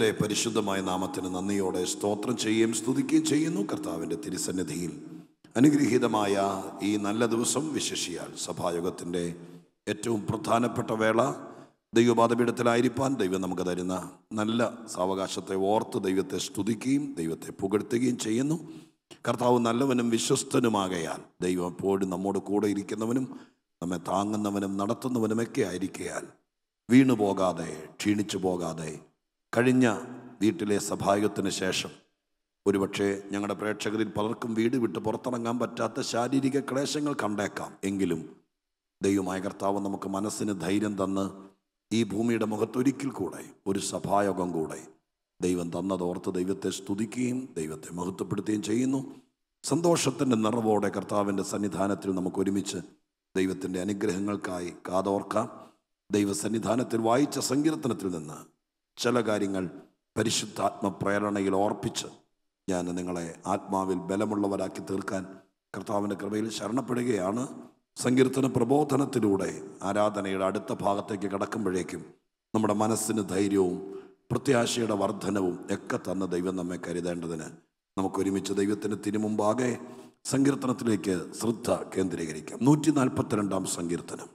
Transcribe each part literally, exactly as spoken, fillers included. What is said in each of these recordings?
ദൈവത്തിൻ്റെ പരിശുദ്ധമായ നാമത്തിന് നന്ദിയോടെ സ്തോത്രം ചെയ്യുകയും സ്തുതിക്കുകയും ചെയ്യുന്നു. കർത്താവിൻ്റെ തിരുസന്നിധിയിൽ അനുഗ്രഹീതമായ ഈ നല്ല ദിവസം വിശേഷിയാൽ സഭായോഗത്തിൻ്റെ ഏറ്റവും പ്രധാനപ്പെട്ട വേള ദൈവപാദപീഠത്തിലായിരിക്കാൻ ദൈവം നമുക്ക് തരുന്ന നല്ല സാവകാശത്തെ ഓർത്ത് ദൈവത്തെ സ്തുതിക്കുകയും ദൈവത്തെ പുകഴ്ത്തുകയും ചെയ്യുന്നു. കർത്താവ് നല്ലവനും വിശ്വസ്തനുമാകയാൽ ദൈവം എപ്പോഴും നമ്മോട് കൂടെ ഇരിക്കുന്നവനും നമ്മെ താങ്ങുന്നവനും നടത്തുന്നവനുമൊക്കെ ആയിരിക്കയാൽ വീണു പോകാതെ ക്ഷീണിച്ചു പോകാതെ കഴിഞ്ഞ വീട്ടിലെ സഭായോഗത്തിന് ശേഷം ഒരുപക്ഷെ ഞങ്ങളുടെ പ്രേക്ഷകരിൽ പലർക്കും വീട് വിട്ട് പുറത്തിറങ്ങാൻ പറ്റാത്ത ശാരീരിക ക്ലേശങ്ങൾ കണ്ടേക്കാം. എങ്കിലും ദൈവമായ കർത്താവ് നമുക്ക് മനസ്സിന് ധൈര്യം തന്ന് ഈ ഭൂമിയുടെ മുഖത്തൊരിക്കൽ കൂടെ ഒരു സഭായോഗം കൂടെ ദൈവം തന്നതോർത്ത് ദൈവത്തെ സ്തുതിക്കുകയും ദൈവത്തെ മഹത്വപ്പെടുത്തുകയും ചെയ്യുന്നു. സന്തോഷത്തിൻ്റെ നിറവോടെ കർത്താവിൻ്റെ സന്നിധാനത്തിൽ നമുക്ക് ഒരുമിച്ച് ദൈവത്തിൻ്റെ അനുഗ്രഹങ്ങൾക്കായി കാതോർക്കാം. ദൈവസന്നിധാനത്തിൽ വായിച്ച സങ്കീർത്തനത്തിൽ നിന്ന് ചില കാര്യങ്ങൾ പരിശുദ്ധാത്മ പ്രേരണയിൽ ഓർപ്പിച്ച് ഞാൻ നിങ്ങളെ ആത്മാവിൽ ബലമുള്ളവരാക്കി തീർക്കാൻ കർത്താവിൻ്റെ കൃപയിൽ ശരണപ്പെടുകയാണ്. സങ്കീർത്തന പ്രബോധനത്തിലൂടെ ആരാധനയുടെ അടുത്ത ഭാഗത്തേക്ക് കടക്കുമ്പോഴേക്കും നമ്മുടെ മനസ്സിന് ധൈര്യവും പ്രത്യാശയുടെ വർധനവും ഒക്കെ തന്ന ദൈവം നമ്മെ കരുതേണ്ടതിന് നമുക്കൊരുമിച്ച് ദൈവത്തിന് തിരുമുമ്പാകെ സങ്കീർത്തനത്തിലേക്ക് ശ്രദ്ധ കേന്ദ്രീകരിക്കാം. നൂറ്റി നാൽപ്പത്തിരണ്ടാം സങ്കീർത്തനം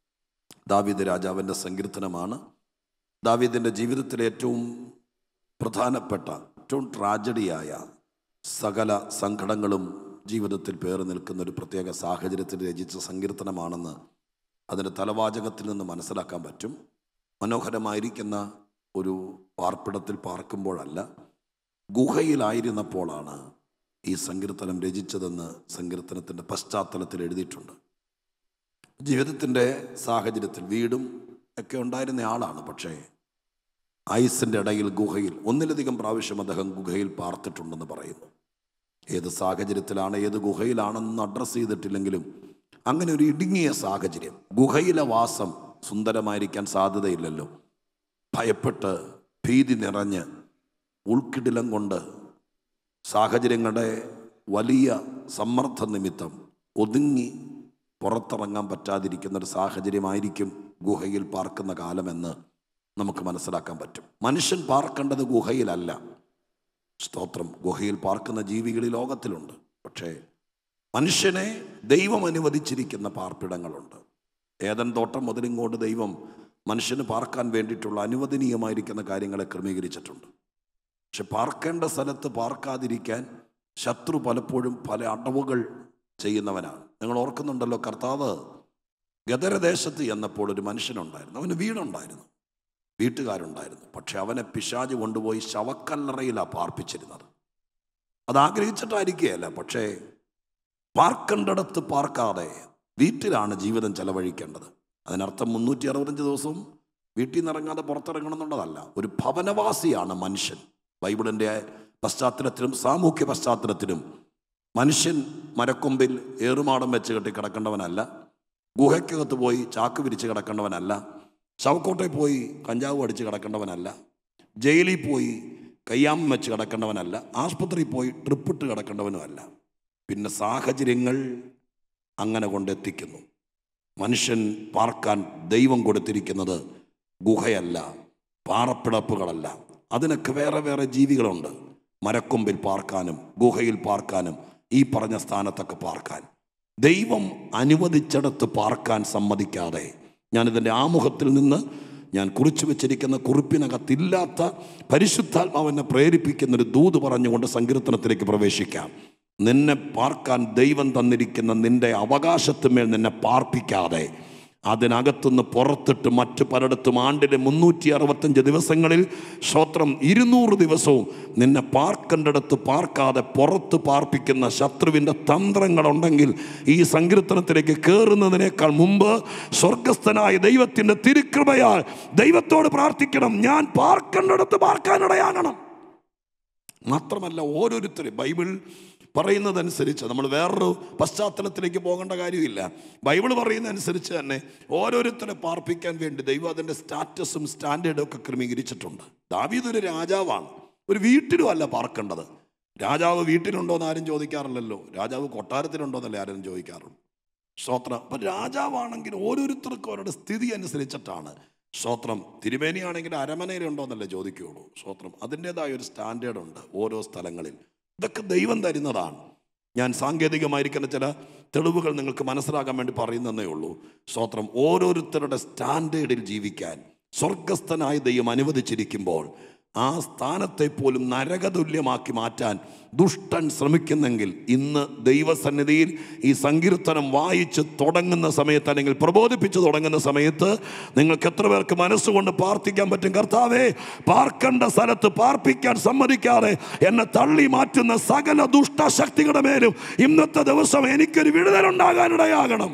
ദാവീദ് രാജാവിൻ്റെ സങ്കീർത്തനമാണ്. ദാവീദിൻ്റെ ജീവിതത്തിലെ ഏറ്റവും പ്രധാനപ്പെട്ട ഏറ്റവും ട്രാജഡിയായ സകല സങ്കടങ്ങളും ജീവിതത്തിൽ പേറി നിൽക്കുന്ന ഒരു പ്രത്യേക സാഹചര്യത്തിൽ രചിച്ച സങ്കീർത്തനമാണെന്ന് അതിൻ്റെ തലവാചകത്തിൽ നിന്ന് മനസ്സിലാക്കാൻ പറ്റും. മനോഹരമായിരിക്കുന്ന ഒരു പാർപ്പിടത്തിൽ പാർക്കുമ്പോഴല്ല, ഗുഹയിലായിരുന്നപ്പോഴാണ് ഈ സങ്കീർത്തനം രചിച്ചതെന്ന് സങ്കീർത്തനത്തിൻ്റെ പശ്ചാത്തലത്തിൽ എഴുതിയിട്ടുണ്ട്. ജീവിതത്തിൻ്റെ സാഹചര്യത്തിൽ വീടും ഒക്കെ ഉണ്ടായിരുന്ന ആളാണ്. പക്ഷേ ഐസിൻ്റെ ഇടയിൽ ഗുഹയിൽ ഒന്നിലധികം പ്രാവശ്യം അദ്ദേഹം ഗുഹയിൽ പാർത്തിട്ടുണ്ടെന്ന് പറയുന്നു. ഏത് സാഹചര്യത്തിലാണ് ഏത് ഗുഹയിലാണെന്ന് അഡ്രസ്സ് ചെയ്തിട്ടില്ലെങ്കിലും അങ്ങനെ ഒരു ഇടുങ്ങിയ സാഹചര്യം, ഗുഹയിലെ വാസം സുന്ദരമായിരിക്കാൻ സാധ്യതയില്ലല്ലോ. ഭയപ്പെട്ട് ഭീതി നിറഞ്ഞ് ഉൾക്കിടിലം കൊണ്ട് സാഹചര്യങ്ങളുടെ വലിയ സമ്മർദ്ദ നിമിത്തം ഒതുങ്ങി പുറത്തിറങ്ങാൻ പറ്റാതിരിക്കുന്നൊരു സാഹചര്യമായിരിക്കും ഗുഹയിൽ പാർക്കുന്ന കാലമെന്ന് നമുക്ക് മനസ്സിലാക്കാൻ പറ്റും. മനുഷ്യൻ പാർക്കേണ്ടത് ഗുഹയിലല്ല. സ്തോത്രം. ഗുഹയിൽ പാർക്കുന്ന ജീവികൾ ഈ ലോകത്തിലുണ്ട്. പക്ഷേ മനുഷ്യനെ ദൈവം അനുവദിച്ചിരിക്കുന്ന പാർപ്പിടങ്ങളുണ്ട്. ഏദൻ തോട്ടം മുതലിങ്ങോട്ട് ദൈവം മനുഷ്യന് പാർക്കാൻ വേണ്ടിയിട്ടുള്ള അനുവദനീയമായിരിക്കുന്ന കാര്യങ്ങളെ ക്രമീകരിച്ചിട്ടുണ്ട്. പക്ഷെ പാർക്കേണ്ട സ്ഥലത്ത് പാർക്കാതിരിക്കാൻ ശത്രു പലപ്പോഴും പല അടവുകൾ ചെയ്യുന്നവനാണ്. നിങ്ങൾ ഓർക്കുന്നുണ്ടല്ലോ, കർത്താവ് ഗദരദേശത്ത് എന്നപ്പോൾ ഒരു മനുഷ്യനുണ്ടായിരുന്നു. അവന് വീടുണ്ടായിരുന്നു, വീട്ടുകാരുണ്ടായിരുന്നു. പക്ഷെ അവനെ പിശാച് കൊണ്ടുപോയി ശവക്കല്ലറയിലാണ് പാർപ്പിച്ചിരുന്നത്. അത് ആഗ്രഹിച്ചിട്ടായിരിക്കുകയല്ല, പക്ഷേ പാർക്കേണ്ടിടത്ത് പാർക്കാതെ വീട്ടിലാണ് ജീവിതം ചെലവഴിക്കേണ്ടത്. അതിനർത്ഥം മുന്നൂറ്റി അറുപത്തഞ്ച് ദിവസവും വീട്ടിൽ നിന്ന് ഇറങ്ങാതെ പുറത്തിറങ്ങണം എന്നുള്ളതല്ല. ഒരു ഭവനവാസിയാണ് മനുഷ്യൻ. ബൈബിളിൻ്റെ പശ്ചാത്തലത്തിലും സാമൂഹ്യ പശ്ചാത്തലത്തിലും മനുഷ്യൻ മരക്കൊമ്പിൽ ഏറുമാടം വെച്ച് കെട്ടി കിടക്കേണ്ടവനല്ല, ഗുഹയ്ക്കകത്ത് പോയി ചാക്ക് വിരിച്ച് കിടക്കേണ്ടവനല്ല, ശവക്കോട്ടയിൽ പോയി കഞ്ചാവ് അടിച്ച് കിടക്കേണ്ടവനല്ല, ജയിലിൽ പോയി കയ്യാമം വെച്ച് കിടക്കേണ്ടവനല്ല, ആസ്പത്രിയിൽ പോയി ട്രിപ്പിട്ട് കിടക്കേണ്ടവനുമല്ല. പിന്നെ സാഹചര്യങ്ങൾ അങ്ങനെ കൊണ്ടെത്തിക്കുന്നു. മനുഷ്യൻ പാർക്കാൻ ദൈവം കൊടുത്തിരിക്കുന്നത് ഗുഹയല്ല, പാറപ്പിടപ്പുകളല്ല. അതിനൊക്കെ വേറെ വേറെ ജീവികളുണ്ട്. മരക്കൊമ്പിൽ പാർക്കാനും ഗുഹയിൽ പാർക്കാനും ഈ പറഞ്ഞ സ്ഥാനത്തൊക്കെ പാർക്കാൻ ദൈവം അനുവദിച്ചിടത്ത് പാർക്കാൻ സമ്മതിക്കാതെ, ഞാനിതിൻ്റെ ആമുഖത്തിൽ നിന്ന് ഞാൻ കുറിച്ചു വെച്ചിരിക്കുന്ന കുറിപ്പിനകത്തില്ലാത്ത പരിശുദ്ധാത്മാവിനെ പ്രേരിപ്പിക്കുന്നൊരു ദൂത് പറഞ്ഞുകൊണ്ട് സങ്കീർത്തനത്തിലേക്ക് പ്രവേശിക്കാം. നിന്നെ പാർക്കാൻ ദൈവം തന്നിരിക്കുന്ന നിൻ്റെ അവകാശത്തിന്മേൽ നിന്നെ പാർപ്പിക്കാതെ അതിനകത്തുനിന്ന് പുറത്തിട്ട് മറ്റു പലയിടത്തും ആണ്ടിലെ മുന്നൂറ്റി അറുപത്തഞ്ച് ദിവസങ്ങളിൽ സ്വത്രം ഇരുന്നൂറ് ദിവസവും നിന്നെ പാർക്കേണ്ടിടത്ത് പാർക്കാതെ പുറത്ത് പാർപ്പിക്കുന്ന ശത്രുവിൻ്റെ തന്ത്രങ്ങളുണ്ടെങ്കിൽ ഈ സങ്കീർത്തനത്തിലേക്ക് കയറുന്നതിനേക്കാൾ മുമ്പ് സ്വർഗസ്ഥനായ ദൈവത്തിൻ്റെ തിരുകൃപയാൽ ദൈവത്തോട് പ്രാർത്ഥിക്കണം, ഞാൻ പാർക്കേണ്ടിടത്ത് പാർക്കാനിടയാകണം. മാത്രമല്ല, ഓരോരുത്തരും ബൈബിൾ പറയുന്നതനുസരിച്ച് നമ്മൾ വേറൊരു പശ്ചാത്തലത്തിലേക്ക് പോകേണ്ട കാര്യമില്ല. ബൈബിൾ പറയുന്നതനുസരിച്ച് തന്നെ ഓരോരുത്തരെ പാർപ്പിക്കാൻ വേണ്ടി ദൈവം അതിൻ്റെ സ്റ്റാറ്റസും സ്റ്റാൻഡേർഡും ഒക്കെ ക്രമീകരിച്ചിട്ടുണ്ട്. ദാവീദ് ഒരു രാജാവാണ്, ഒരു വീട്ടിലും അല്ല പാർക്കേണ്ടത്. രാജാവ് വീട്ടിലുണ്ടോ എന്ന് ആരും ചോദിക്കാറില്ലല്ലോ, രാജാവ് കൊട്ടാരത്തിലുണ്ടോ എന്നല്ലേ ആരും ചോദിക്കാറുള്ളൂ. സ്തോത്രം. അപ്പം രാജാവാണെങ്കിൽ ഓരോരുത്തർക്കും അവരുടെ സ്ഥിതി അനുസരിച്ചിട്ടാണ് സ്തോത്രം. തിരുമേനിയാണെങ്കിൽ അരമനയിലുണ്ടോ എന്നല്ലേ ചോദിക്കുകയുള്ളൂ. സ്തോത്രം. അതിൻ്റെതായ ഒരു സ്റ്റാൻഡേർഡ് ഉണ്ട് ഓരോ സ്ഥലങ്ങളിൽ. ഇതൊക്കെ ദൈവം തരുന്നതാണ്. ഞാൻ സാങ്കേതികമായിരിക്കുന്ന ചില തെളിവുകൾ നിങ്ങൾക്ക് മനസ്സിലാക്കാൻ വേണ്ടി പറയുന്നതേ ഉള്ളൂ. സ്തോത്രം. ഓരോരുത്തരുടെ സ്റ്റാൻഡേർഡിൽ ജീവിക്കാൻ സ്വർഗസ്ഥനായ ദൈവം അനുവദിച്ചിരിക്കുമ്പോൾ ആ സ്ഥാനത്തെ പോലും നരകതുല്യമാക്കി മാറ്റാൻ ദുഷ്ടൻ ശ്രമിക്കുന്നെങ്കിൽ ഇന്ന് ദൈവസന്നിധിയിൽ ഈ സങ്കീർത്തനം വായിച്ച് തുടങ്ങുന്ന സമയത്ത് അല്ലെങ്കിൽ പ്രബോധിപ്പിച്ച് തുടങ്ങുന്ന സമയത്ത് നിങ്ങൾക്ക് എത്ര പേർക്ക് മനസ്സുകൊണ്ട് പ്രാർത്ഥിക്കാൻ പറ്റും? കർത്താവേ, പാർക്കേണ്ട സ്ഥലത്ത് പാർപ്പിക്കാൻ സമ്മതിക്കാതെ എന്നെ തള്ളി മാറ്റുന്ന സകല ദുഷ്ടശക്തികളുടെ മേലും ഇന്നത്തെ ദിവസം എനിക്കൊരു വിടുതലുണ്ടാകാനിടയാകണം.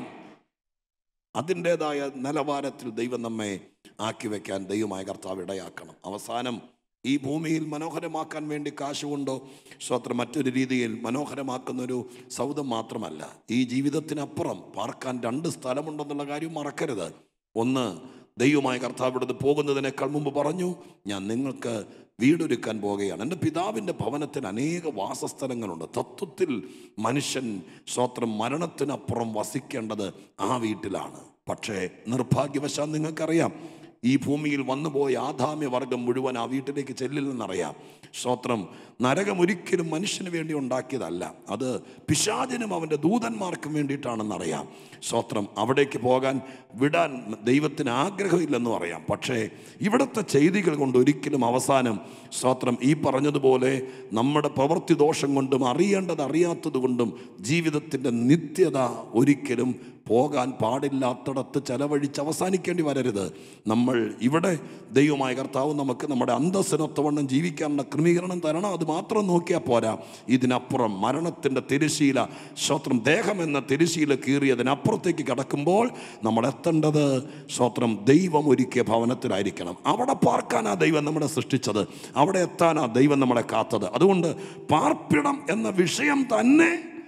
അതിൻ്റെതായ നിലവാരത്തിൽ ദൈവം നമ്മെ ആക്കി വയ്ക്കാൻ ദൈവമായ കർത്താവ് ഇടയാക്കണം. അവസാനം ഈ ഭൂമിയിൽ മനോഹരമാക്കാൻ വേണ്ടി കാശുകൊണ്ടോ സ്വത്രം മറ്റൊരു രീതിയിൽ മനോഹരമാക്കുന്നൊരു സൗധം മാത്രമല്ല, ഈ ജീവിതത്തിനപ്പുറം പാർക്കാൻ രണ്ട് സ്ഥലമുണ്ടെന്നുള്ള കാര്യം മറക്കരുത്. ഒന്ന്, ദൈവമായ കർത്താവ് ഇവിടുന്ന് പോകുന്നതിനേക്കാൾ മുമ്പ് പറഞ്ഞു, ഞാൻ നിങ്ങൾക്ക് വീടൊരുക്കാൻ പോകുകയാണ്. എൻ്റെ പിതാവിൻ്റെ ഭവനത്തിന് അനേക വാസസ്ഥലങ്ങളുണ്ട്. തത്വത്തിൽ മനുഷ്യൻ സ്വത്രം മരണത്തിനപ്പുറം വസിക്കേണ്ടത് ആ വീട്ടിലാണ്. പക്ഷേ നിർഭാഗ്യവശാൽ നിങ്ങൾക്കറിയാം, ഈ ഭൂമിയിൽ വന്നുപോയ ആദാമ്യവർഗം മുഴുവൻ ആ വീട്ടിലേക്ക് ചെല്ലില്ലെന്നറിയാം. സ്തോത്രം. നരകം ഒരിക്കലും മനുഷ്യന് വേണ്ടി ഉണ്ടാക്കിയതല്ല, അത് പിശാചിനും അവൻ്റെ ദൂതന്മാർക്കും വേണ്ടിയിട്ടാണെന്നറിയാം. സ്തോത്രം. അവിടേക്ക് പോകാൻ വിടാൻ ദൈവത്തിന് ആഗ്രഹമില്ലെന്നും അറിയാം. പക്ഷേ ഇവിടുത്തെ ചെയ്തികൾ കൊണ്ട് ഒരിക്കലും അവസാനം സ്തോത്രം ഈ പറഞ്ഞതുപോലെ നമ്മുടെ പ്രവൃത്തി ദോഷം കൊണ്ടും അറിയേണ്ടത് അറിയാത്തത് കൊണ്ടും ജീവിതത്തിൻ്റെ നിത്യത ഒരിക്കലും പോകാൻ പാടില്ലാത്തിടത്ത് ചെലവഴിച്ച് അവസാനിക്കേണ്ടി വരരുത്. നമ്മൾ ഇവിടെ ദൈവമായ കർത്താവ് നമുക്ക് നമ്മുടെ അന്തസ്സിനൊത്തവണ്ണം ജീവിക്കാനുള്ള ക്രമീകരണം തരണം. അത് മാത്രം നോക്കിയാൽ പോരാ. ഇതിനപ്പുറം മരണത്തിൻ്റെ തിരശീല, സ്തോത്രം, ദേഹം എന്ന തിരശീല കീറിയതിനപ്പുറത്തേക്ക് കടക്കുമ്പോൾ നമ്മൾ എത്തേണ്ടത് സ്തോത്രം ദൈവം ഒരുക്കിയ ഭവനത്തിലായിരിക്കണം. അവിടെ പാർക്കാനാ ദൈവം നമ്മളെ സൃഷ്ടിച്ചത്, അവിടെ എത്താനാ ദൈവം നമ്മളെ കാത്തത്. അതുകൊണ്ട് പാർപ്പിടം എന്ന വിഷയം തന്നെ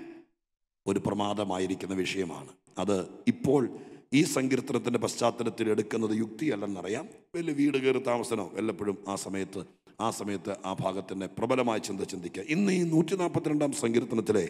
ഒരു പ്രമാദമായിരിക്കുന്ന വിഷയമാണ്. അത് ഇപ്പോൾ ഈ സങ്കീർത്തനത്തിൻ്റെ പശ്ചാത്തലത്തിൽ എടുക്കുന്നത് യുക്തിയല്ലെന്നറിയാം. വലിയ വീട് കയറി താമസനോ എല്ലപ്പോഴും ആ സമയത്ത് ആ സമയത്ത് ആ ഭാഗത്തിൻ്റെ പ്രബലമായ ചിന്ത ചിന്തിക്കുക. ഇന്ന് ഈ നൂറ്റി നാൽപ്പത്തിരണ്ടാം സങ്കീർത്തനത്തിലെ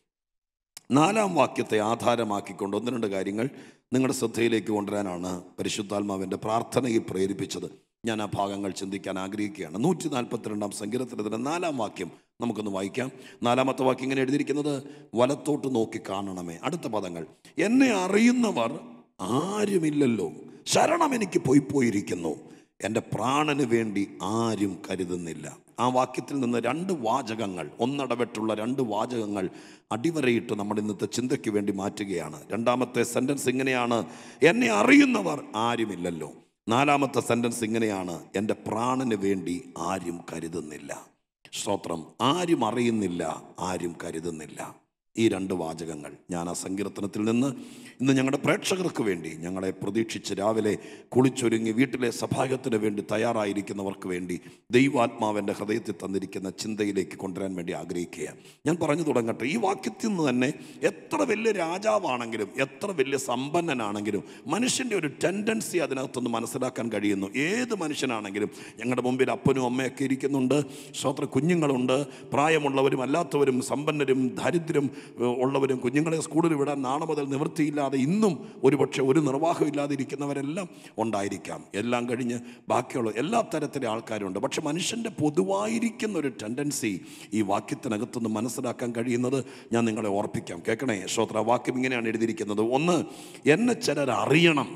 നാലാം വാക്യത്തെ ആധാരമാക്കിക്കൊണ്ട് ഒന്ന് രണ്ട് കാര്യങ്ങൾ നിങ്ങളുടെ ശ്രദ്ധയിലേക്ക് കൊണ്ടുവരാനാണ് പരിശുദ്ധാത്മാവിൻ്റെ പ്രാർത്ഥനയിൽ പ്രേരിപ്പിച്ചത്. ഞാൻ ആ ഭാഗങ്ങൾ ചിന്തിക്കാൻ ആഗ്രഹിക്കുകയാണ്. നൂറ്റി നാൽപ്പത്തിരണ്ടാം സങ്കീർത്തനത്തിൻ്റെ നാലാം വാക്യം നമുക്കൊന്ന് വായിക്കാം. നാലാമത്തെ വാക്യം ഇങ്ങനെ എഴുതിയിരിക്കുന്നത്, വലത്തോട്ട് നോക്കി കാണണമേ. അടുത്ത പദങ്ങൾ, എന്നെ അറിയുന്നവർ ആരുമില്ലല്ലോ, ശരണം എനിക്ക് പോയി പോയിരിക്കുന്നു, എൻ്റെ പ്രാണന് വേണ്ടി ആരും കരുതുന്നില്ല. ആ വാക്യത്തിൽ നിന്ന് രണ്ട് വാചകങ്ങൾ, ഒന്നിടവിട്ടുള്ള രണ്ട് വാചകങ്ങൾ അടിവരയിട്ട് നമ്മൾ ഇന്നത്തെ ചിന്തയ്ക്ക് വേണ്ടി മാറ്റുകയാണ്. രണ്ടാമത്തെ സെൻറ്റൻസ് ഇങ്ങനെയാണ്, എന്നെ അറിയുന്നവർ ആരുമില്ലല്ലോ. നാലാമത്തെ സെൻറ്റൻസ് ഇങ്ങനെയാണ്, എൻ്റെ പ്രാണന് വേണ്ടി ആരും കരുതുന്നില്ല. സ്തോത്രം. ആരും അറിയുന്നില്ല, ആരും കരുതുന്നില്ല. ഈ രണ്ട് വാചകങ്ങൾ ഞാൻ ആ സങ്കീർത്തനത്തിൽ നിന്ന് ഇന്ന് ഞങ്ങളുടെ പ്രേക്ഷകർക്ക് വേണ്ടി, ഞങ്ങളെ പ്രതീക്ഷിച്ച് രാവിലെ കുളിച്ചൊരുങ്ങി വീട്ടിലെ സഭാഗത്തിന് വേണ്ടി തയ്യാറായിരിക്കുന്നവർക്ക് വേണ്ടി ദൈവാത്മാവിൻ്റെ ഹൃദയത്തിൽ തന്നിരിക്കുന്ന ചിന്തയിലേക്ക് കൊണ്ടുവരാൻ വേണ്ടി ആഗ്രഹിക്കുകയാണ്. ഞാൻ പറഞ്ഞു തുടങ്ങട്ടെ. ഈ വാക്യത്തിൽ നിന്ന് തന്നെ എത്ര വലിയ രാജാവാണെങ്കിലും എത്ര വലിയ സമ്പന്നനാണെങ്കിലും മനുഷ്യൻ്റെ ഒരു ടെൻഡൻസി അതിനകത്തൊന്ന് മനസ്സിലാക്കാൻ കഴിയുന്നു. ഏത് മനുഷ്യനാണെങ്കിലും, ഞങ്ങളുടെ മുമ്പിൽ അപ്പനും അമ്മയൊക്കെ ഇരിക്കുന്നുണ്ട്, സ്വത്ര കുഞ്ഞുങ്ങളുണ്ട്, പ്രായമുള്ളവരും അല്ലാത്തവരും, സമ്പന്നരും ദരിദ്രം ഉള്ളവരും, കുഞ്ഞുങ്ങളെ സ്കൂളിൽ വിടാൻ നാളെ മുതൽ നിവൃത്തിയില്ലാതെ ഇന്നും ഒരുപക്ഷെ ഒരു നിർവാഹം ഇല്ലാതിരിക്കുന്നവരെല്ലാം ഉണ്ടായിരിക്കാം. എല്ലാം കഴിഞ്ഞ് ബാക്കിയുള്ള എല്ലാ തരത്തിലെ ആൾക്കാരുണ്ട്. പക്ഷെ മനുഷ്യൻ്റെ പൊതുവായിരിക്കുന്ന ഒരു ടെൻഡൻസി ഈ വാക്യത്തിനകത്തുനിന്ന് മനസ്സിലാക്കാൻ കഴിയുന്നത് ഞാൻ നിങ്ങളെ ഓർപ്പിക്കാം. കേൾക്കണേ ശ്രോത്ര. വാക്യം ഇങ്ങനെയാണ് എഴുതിയിരിക്കുന്നത്. ഒന്ന്, എന്നെ ചിലർ അറിയണം,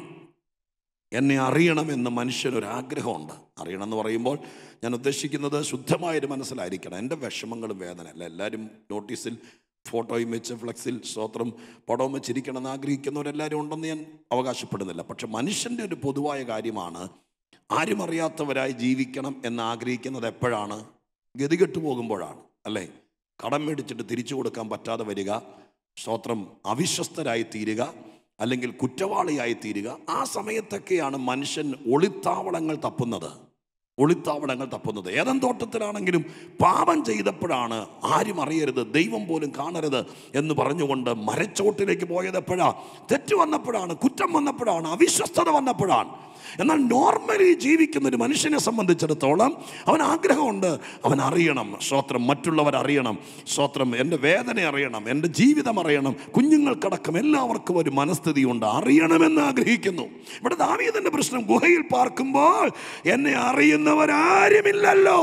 എന്നെ അറിയണമെന്ന് മനുഷ്യനൊരാഗ്രഹമുണ്ട്. അറിയണം എന്ന് പറയുമ്പോൾ ഞാൻ ഉദ്ദേശിക്കുന്നത് ശുദ്ധമായൊരു മനസ്സിലായിരിക്കണം. എൻ്റെ വിഷമങ്ങളും വേദനയല്ല. എല്ലാവരും നോട്ടീസിൽ ഫോട്ടോയും വെച്ച് ഫ്ലെക്സിൽ സ്തോത്രം പടവും വെച്ചിരിക്കണമെന്ന് ആഗ്രഹിക്കുന്നവരെല്ലാവരും ഉണ്ടെന്ന് ഞാൻ അവകാശപ്പെടുന്നില്ല. പക്ഷെ മനുഷ്യൻ്റെ ഒരു പൊതുവായ കാര്യമാണ് ആരും അറിയാത്തവരായി ജീവിക്കണം എന്ന് ആഗ്രഹിക്കുന്നത് എപ്പോഴാണ്? ഗതികെട്ടു പോകുമ്പോഴാണ്, അല്ലേ? കടം മേടിച്ചിട്ട് തിരിച്ചു കൊടുക്കാൻ പറ്റാതെ വരിക, സ്തോത്രം അവിശ്വസ്തരായി തീരുക, അല്ലെങ്കിൽ കുറ്റവാളിയായി തീരുക. ആ സമയത്തൊക്കെയാണ് മനുഷ്യൻ ഒളിത്താവളങ്ങൾ തപ്പുന്നത്. ഒളിത്താവളങ്ങൾ തപ്പുന്നത് ഏതൻ തോട്ടത്തിലാണെങ്കിലും പാപം ചെയ്തപ്പോഴാണ് ആരും അറിയരുത്, ദൈവം പോലും കാണരുത് എന്ന് പറഞ്ഞുകൊണ്ട് മരച്ചോട്ടിലേക്ക് പോയത് എപ്പോഴാണ്? തെറ്റ് വന്നപ്പോഴാണ്, കുറ്റം വന്നപ്പോഴാണ്, അവിശ്വസ്തത വന്നപ്പോഴാണ്. എന്നാൽ നോർമലി ജീവിക്കുന്ന ഒരു മനുഷ്യനെ സംബന്ധിച്ചിടത്തോളം അവൻ ആഗ്രഹമുണ്ട്, അവൻ അറിയണം, സ്തോത്രം, മറ്റുള്ളവർ അറിയണം, സ്തോത്രം, എൻ്റെ വേദന അറിയണം, എൻ്റെ ജീവിതം അറിയണം, കുഞ്ഞുങ്ങൾക്കടക്കം എല്ലാവർക്കും ഒരു മനസ്ഥിതിയുണ്ട്, അറിയണമെന്ന് ആഗ്രഹിക്കുന്നു. ഇവിടെ ദാവീദിന്റെ പ്രശ്നം, ഗുഹയിൽ പാർക്കുമ്പോൾ എന്നെ അറിയുന്നവരാരുമില്ലല്ലോ.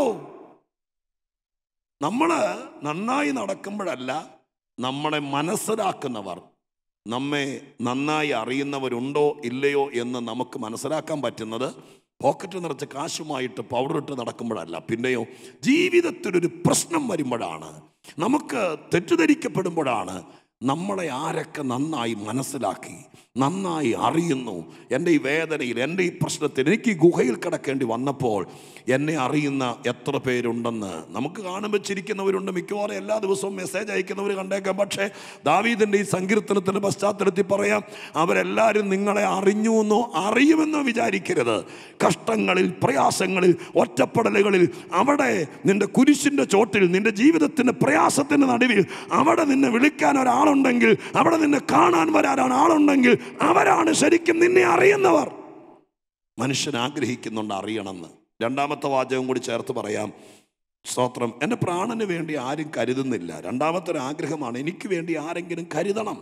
നമ്മൾ നന്നായി നടക്കുമ്പോഴല്ല, നമ്മളെ മനസ്സിലാക്കുന്നവർ, നമ്മെ നന്നായി അറിയുന്നവരുണ്ടോ ഇല്ലയോ എന്ന് നമുക്ക് മനസ്സിലാക്കാൻ പറ്റുന്നത് പോക്കറ്റ് നിറച്ച് കാശുമായിട്ട് പൗഡറിട്ട് നടക്കുമ്പോഴല്ല, പിന്നെയോ ജീവിതത്തിലൊരു പ്രശ്നം വരുമ്പോഴാണ്, നമുക്ക് തെറ്റിദ്ധരിക്കപ്പെടുമ്പോഴാണ് നമ്മളെ ആരൊക്കെ നന്നായി മനസ്സിലാക്കി, നന്നായി അറിയുന്നു. എൻ്റെ ഈ വേദനയിൽ, എൻ്റെ ഈ പ്രശ്നത്തിൽ, എനിക്ക് ഈ ഗുഹയിൽ കിടക്കേണ്ടി വന്നപ്പോൾ എന്നെ അറിയുന്ന എത്ര പേരുണ്ടെന്ന് നമുക്ക് കാണുമ്പോൾ ചിരിക്കുന്നവരുണ്ട്, മിക്കവാറും എല്ലാ ദിവസവും മെസ്സേജ് അയക്കുന്നവർ കണ്ടേക്കാം. പക്ഷേ ദാവീദിൻ്റെ ഈ സങ്കീർത്തനത്തിൻ്റെ പശ്ചാത്തലത്തിൽ പറയാം, അവരെല്ലാവരും നിങ്ങളെ അറിഞ്ഞു എന്നോ അറിയുമെന്നോ വിചാരിക്കരുത്. കഷ്ടങ്ങളിൽ, പ്രയാസങ്ങളിൽ, ഒറ്റപ്പെടലുകളിൽ, അവിടെ നിൻ്റെ കുരിശിൻ്റെ ചോട്ടിൽ, നിൻ്റെ ജീവിതത്തിൻ്റെ പ്രയാസത്തിൻ്റെ നടുവിൽ അവിടെ നിന്നെ വിളിക്കാൻ ഒരാളുണ്ടെങ്കിൽ, അവിടെ നിന്നെ കാണാൻ വരാൻ ആളുണ്ടെങ്കിൽ, അവരാണ് ശരിക്കും നിന്നെ അറിയുന്നവർ. മനുഷ്യൻ ആഗ്രഹിക്കുന്നുണ്ട് അറിയണമെന്ന്. രണ്ടാമത്തെ വാചകം കൂടി ചേർത്ത് പറയാം, സ്തോത്രം, എൻ്റെ പ്രാണന് വേണ്ടി ആരും കരുതുന്നില്ല. രണ്ടാമത്തെ ഒരു ആഗ്രഹമാണ്, എനിക്ക് വേണ്ടി ആരെങ്കിലും കരുതണം,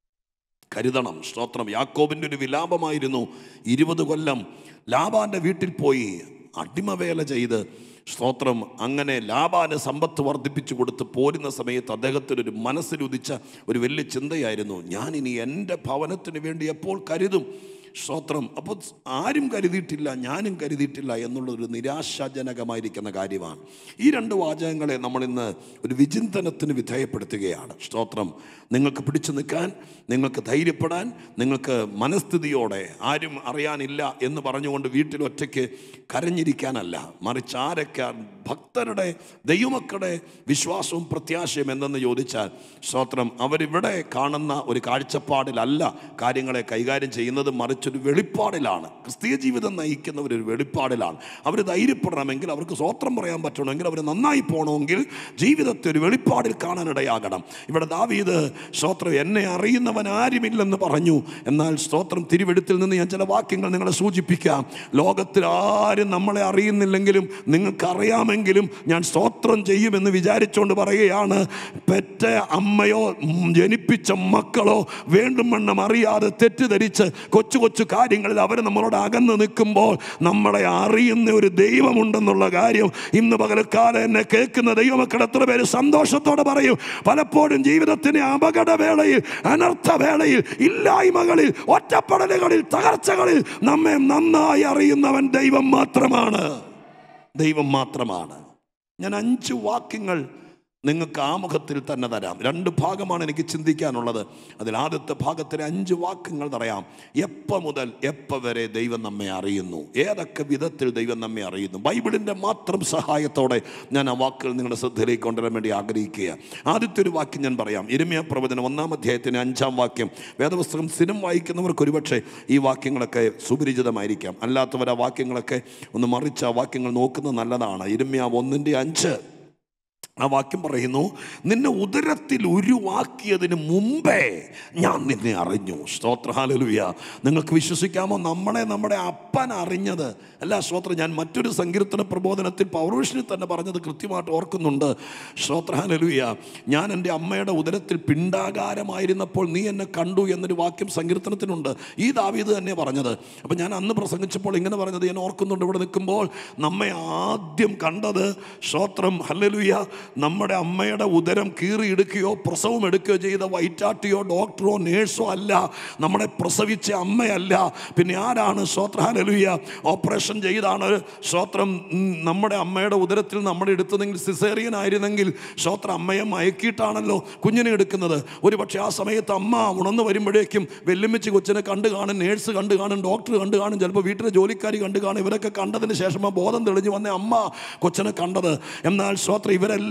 കരുതണം. സ്തോത്രം, യാക്കോബിൻ്റെ ഒരു വിലാപമായിരുന്നു. ഇരുപത് കൊല്ലം ലാബാൻ്റെ വീട്ടിൽ പോയി അടിമവേല ചെയ്ത്, സ്തോത്രം, അങ്ങനെ ലാബാന് സമ്പത്ത് വർദ്ധിപ്പിച്ചു കൊടുത്ത് പോരുന്ന സമയത്ത് അദ്ദേഹത്തിനൊരു മനസ്സിലുദിച്ച ഒരു വലിയ ചിന്തയായിരുന്നു, ഞാനിനി എൻ്റെ ഭവനത്തിന് വേണ്ടി എപ്പോൾ കരുതും. സ്തോത്രം, അപ്പോൾ ആരും കരുതിയിട്ടില്ല, ഞാനും കരുതിയിട്ടില്ല എന്നുള്ളൊരു നിരാശാജനകമായിരിക്കുന്ന കാര്യമാണ്. ഈ രണ്ട് വാചകങ്ങളെ നമ്മളിന്ന് ഒരു വിചിന്തനത്തിന് വിധേയപ്പെടുത്തുകയാണ്. സ്തോത്രം, നിങ്ങൾക്ക് പിടിച്ചു നിൽക്കാൻ, നിങ്ങൾക്ക് ധൈര്യപ്പെടാൻ, നിങ്ങൾക്ക് മനസ്ഥിതിയോടെ ആരും അറിയാനില്ല എന്ന് പറഞ്ഞുകൊണ്ട് വീട്ടിൽ ഒറ്റയ്ക്ക് കരഞ്ഞിരിക്കാനല്ല, മറിച്ച് ആരൊക്കെ ഭക്തരുടെ, ദൈവമക്കളുടെ വിശ്വാസവും പ്രത്യാശയും എന്തെന്ന് ചോദിച്ചാൽ, സ്തോത്രം, അവരിവിടെ കാണുന്ന ഒരു കാഴ്ചപ്പാടിലല്ല കാര്യങ്ങളെ കൈകാര്യം ചെയ്യുന്നത്, മറിച്ചൊരു വെളിപ്പാടിലാണ്. ക്രിസ്തീയ ജീവിതം നയിക്കുന്നവരൊരു വെളിപ്പാടിലാണ്. അവർ ധൈര്യപ്പെടണമെങ്കിൽ, അവർക്ക് സ്തോത്രം പറയാൻ പറ്റണമെങ്കിൽ, അവർ നന്നായി പോകണമെങ്കിൽ ജീവിതത്തെ ഒരു വെളിപ്പാടിൽ കാണാനിടയാകണം. ഇവിടെ ദാവീദ്, സ്തോത്രം, എന്നെ അറിയുന്നവൻ ആരുമില്ലെന്ന് പറഞ്ഞു. എന്നാൽ സ്തോത്രം, തിരുവെഴുത്തിൽ നിന്ന് ഞാൻ ചില വാക്യങ്ങൾ നിങ്ങളെ സൂചിപ്പിക്കാം. ലോകത്തിൽ ആരും നമ്മളെ അറിയുന്നില്ലെങ്കിലും നിങ്ങൾക്കറിയാമെങ്കിലും ഞാൻ സ്തോത്രം ചെയ്യുമെന്ന് വിചാരിച്ചുകൊണ്ട് പറയുകയാണ്, പെറ്റ അമ്മയോ ജനിപ്പിച്ച മക്കളോ വേണ്ടും വണ്ണം അറിയാതെ തെറ്റിദ്ധരിച്ച് കൊച്ചു കൊച്ചു കാര്യങ്ങളിൽ അവർ നമ്മളോട് അകന്ന് നിൽക്കുമ്പോൾ നമ്മളെ അറിയുന്ന ഒരു ദൈവമുണ്ടെന്നുള്ള കാര്യം ഇന്ന് പകൽക്കാലം എന്നെ കേൾക്കുന്ന ദൈവമക്കൾ എത്ര പേര് സന്തോഷത്തോടെ പറയും. പലപ്പോഴും ജീവിതത്തിന് അപകടവേളയിൽ, അനർത്ഥവേളയിൽ, ഇല്ലായ്മകളിൽ, ഒറ്റപ്പെടലുകളിൽ, തകർച്ചകളിൽ നമ്മെ നന്നായി അറിയുന്നവൻ ദൈവം മാത്രമാണ്, ദൈവം മാത്രമാണ്. ഞാൻ അഞ്ച് വാക്യങ്ങൾ നിങ്ങൾക്ക് ആമുഖത്തിൽ തന്നെ തരാം. രണ്ട് ഭാഗമാണ് എനിക്ക് ചിന്തിക്കാനുള്ളത്. അതിൽ ആദ്യത്തെ ഭാഗത്തിലെ അഞ്ച് വാക്യങ്ങൾ പറയാം. എപ്പോൾ മുതൽ എപ്പോൾ വരെ ദൈവം നമ്മെ അറിയുന്നു, ഏതൊക്കെ വിധത്തിൽ ദൈവം നമ്മെ അറിയുന്നു. ബൈബിളിൻ്റെ മാത്രം സഹായത്തോടെ ഞാൻ ആ വാക്കുകൾ നിങ്ങളുടെ ശ്രദ്ധയിലേക്ക് കൊണ്ടുവരാൻ വേണ്ടി ആഗ്രഹിക്കുക. ആദ്യത്തെ ഒരു വാക്യം ഞാൻ പറയാം. യിരെമ്യാ പ്രവചനം ഒന്നാം അധ്യായത്തിന് അഞ്ചാം വാക്യം. വേദപുസ്തകം സ്ഥിരം വായിക്കുന്നവർക്ക് ഒരുപക്ഷെ ഈ വാക്യങ്ങളൊക്കെ സുപരിചിതമായിരിക്കാം. അല്ലാത്തവർ ആ വാക്യങ്ങളൊക്കെ ഒന്ന് മറിച്ച് ആ വാക്യങ്ങൾ നോക്കുന്നത് നല്ലതാണ്. യിരെമ്യാ ഒന്നിൻ്റെ അഞ്ച് ആ വാക്യം പറയുന്നു, നിന്നെ ഉദരത്തിൽ ഉരുവാക്കിയതിന് മുമ്പേ ഞാൻ നിന്നെ അറിഞ്ഞു. സ്തോത്രം, ഹല്ലേലൂയ. നിങ്ങൾക്ക് വിശ്വസിക്കാമോ, നമ്മളെ നമ്മുടെ അപ്പൻ അറിഞ്ഞത് അല്ല. സ്തോത്രം, ഞാൻ മറ്റൊരു സങ്കീർത്തന പ്രബോധനത്തിൽ പൗർവിഷനിൽ തന്നെ പറഞ്ഞത് കൃത്യമായിട്ട് ഓർക്കുന്നുണ്ട്. സ്തോത്രം, ഹല്ലേലൂയ. ഞാൻ എൻ്റെ അമ്മയുടെ ഉദരത്തിൽ പിണ്ടാകാരമായിരുന്നപ്പോൾ നീ എന്നെ കണ്ടു എന്നൊരു വാക്യം സങ്കീർത്തനത്തിനുണ്ട്. ഈ ദാവീദ് തന്നെ പറഞ്ഞത്. അപ്പം ഞാൻ അന്ന് പ്രസംഗിച്ചപ്പോൾ ഇങ്ങനെ പറഞ്ഞത് ഞാൻ ഓർക്കുന്നുണ്ട്. ഇവിടെ നിൽക്കുമ്പോൾ നമ്മെ ആദ്യം കണ്ടത്, സ്തോത്രം, ഹല്ലേലൂയ, നമ്മുടെ അമ്മയുടെ ഉദരം കീറിയെടുക്കുകയോ പ്രസവം എടുക്കുകയോ ചെയ്ത വൈറ്റാട്ടിയോ ഡോക്ടറോ നേഴ്സോ അല്ല, നമ്മളെ പ്രസവിച്ച അമ്മയല്ല. പിന്നെ ആരാണ്? സ്തോത്രം, ഹല്ലേലൂയ. ഓപ്പറേഷൻ ചെയ്താണ് സ്തോത്രം നമ്മുടെ അമ്മയുടെ ഉദരത്തിൽ നമ്മൾ എടുത്തതെങ്കിൽ, സിസേറിയൻ ആയിരുന്നെങ്കിൽ സ്തോത്രം അമ്മയെ മയക്കിയിട്ടാണല്ലോ കുഞ്ഞിനെ എടുക്കുന്നത്. ഒരു പക്ഷേ ആ സമയത്ത് അമ്മ ഉണർന്നു വരുമ്പോഴേക്കും വെല്ലുമിച്ച് കൊച്ചിനെ കണ്ടു കാണും, നേഴ്സ് കണ്ടു കാണും, ഡോക്ടർ കണ്ടു കാണും, ചിലപ്പോൾ വീട്ടിലെ ജോലിക്കാരി കണ്ടു കാണും. ഇവരൊക്കെ കണ്ടതിന് ശേഷം ബോധം തെളിഞ്ഞു വന്ന അമ്മ കൊച്ചിനെ കണ്ടത്. എന്നാൽ സ്തോത്രം, ഇവരെല്ലാം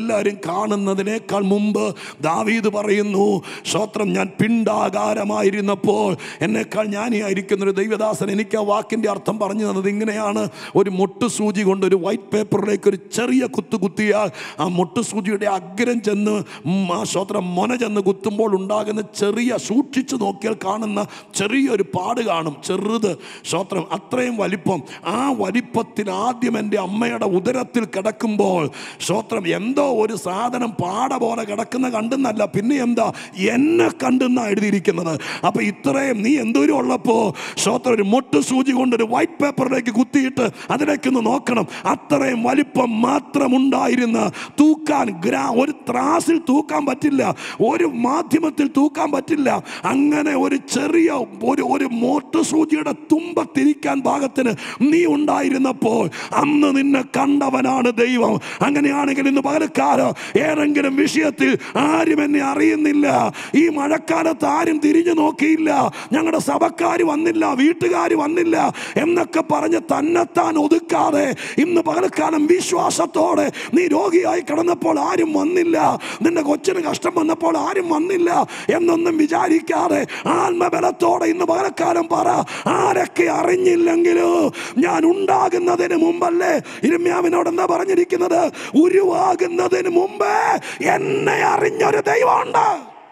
എല്ലാവരും കാണുന്നതിനേക്കാൾ മുമ്പ് ദാവീദ് പറയുന്നു, സ്തോത്രം, ഞാൻ പിണ്ടാകാരമായിരുന്നപ്പോൾ എന്നേക്കാൾ ജ്ഞാനിയായിരിക്കുന്നൊരു ദൈവദാസൻ എനിക്ക് ആ വാക്കിൻ്റെ അർത്ഥം പറഞ്ഞു തന്നത് ഇങ്ങനെയാണ്: ഒരു മുട്ടുസൂചി കൊണ്ട് ഒരു വൈറ്റ് പേപ്പറിലേക്ക് ഒരു ചെറിയ കുത്തു കുത്തിയാൽ ആ മുട്ടുസൂചിയുടെ അഗ്രം ചെന്ന് ആ സ്തോത്രം മൊന ചെന്ന് കുത്തുമ്പോൾ ഉണ്ടാകുന്ന ചെറിയ, സൂക്ഷിച്ചു നോക്കിയാൽ കാണുന്ന ചെറിയൊരു പാട് കാണും, ചെറുത്. സ്തോത്രം, അത്രയും വലിപ്പം. ആ വലിപ്പത്തിൽ ആദ്യം എൻ്റെ അമ്മയുടെ ഉദരത്തിൽ കിടക്കുമ്പോൾ സ്തോത്രം എന്തോ ഒരു സാധനം പാട പോലെ കിടക്കുന്ന കണ്ടെന്നല്ല, പിന്നെ എന്താ, എന്നെ കണ്ടെന്നാണ് എഴുതിയിരിക്കുന്നത്. അപ്പൊ ഇത്രയും നീ എന്തോരം ഉള്ളപ്പോ സ്തോത്രം ഒരു മുട്ടു സൂചി കൊണ്ടൊരു വൈറ്റ് പേപ്പറിലേക്ക് കുത്തിയിട്ട് അതിലേക്കൊന്ന് നോക്കണം. അത്രയും വലിപ്പം മാത്രമുണ്ടായിരുന്ന, തൂക്കാൻ ഗ്രാ ഒരു ത്രാസിൽ തൂക്കാൻ പറ്റില്ല, ഒരു മാധ്യമത്തിൽ തൂക്കാൻ പറ്റില്ല. അങ്ങനെ ഒരു ചെറിയ ഒരു ഒരു മോട്ടു സൂചിയുടെ തുമ്പത്തിരിക്കാൻ ഭാഗത്തിന് നീ ഉണ്ടായിരുന്നപ്പോൾ അന്ന് നിന്നെ കണ്ടവനാണ് ദൈവം. അങ്ങനെയാണെങ്കിൽ ഇന്ന് പകൽക്കാലം ഏതെങ്കിലും വിഷയത്തിൽ ആരും എന്നെ അറിയുന്നില്ല, ഈ മഴക്കാലത്ത് ആരും തിരിഞ്ഞു നോക്കിയില്ല, ഞങ്ങളുടെ സഭക്കാർ വന്നില്ല, വീട്ടുകാർ വന്നില്ല എന്നൊക്കെ പറഞ്ഞ് തന്നെത്താൻ ഒതുക്കാതെ ഇന്ന് പകൽക്കാലം വിശ്വാസത്തോടെ നീ രോഗിയായി കിടന്നപ്പോൾ ആരും വന്നില്ല, നിന്റെ കൊച്ചിന് കഷ്ടം വന്നപ്പോൾ ആരും വന്നില്ല എന്നൊന്നും വിചാരിക്കാതെ ആത്മബലത്തോടെ ഇന്ന് പകൽക്കാലം പറ, ആരൊക്കെ അറിഞ്ഞില്ലെങ്കിലും ഞാൻ ഉണ്ടാകുന്നതിന് മുമ്പല്ലേ. ഇരമ്യാവിനോട് എന്താ പറഞ്ഞിരിക്കുന്നത്? ഉരുവാകുന്നതിന് മുമ്പേ എന്നെ അറിഞ്ഞൊരു ദൈവമുണ്ട്.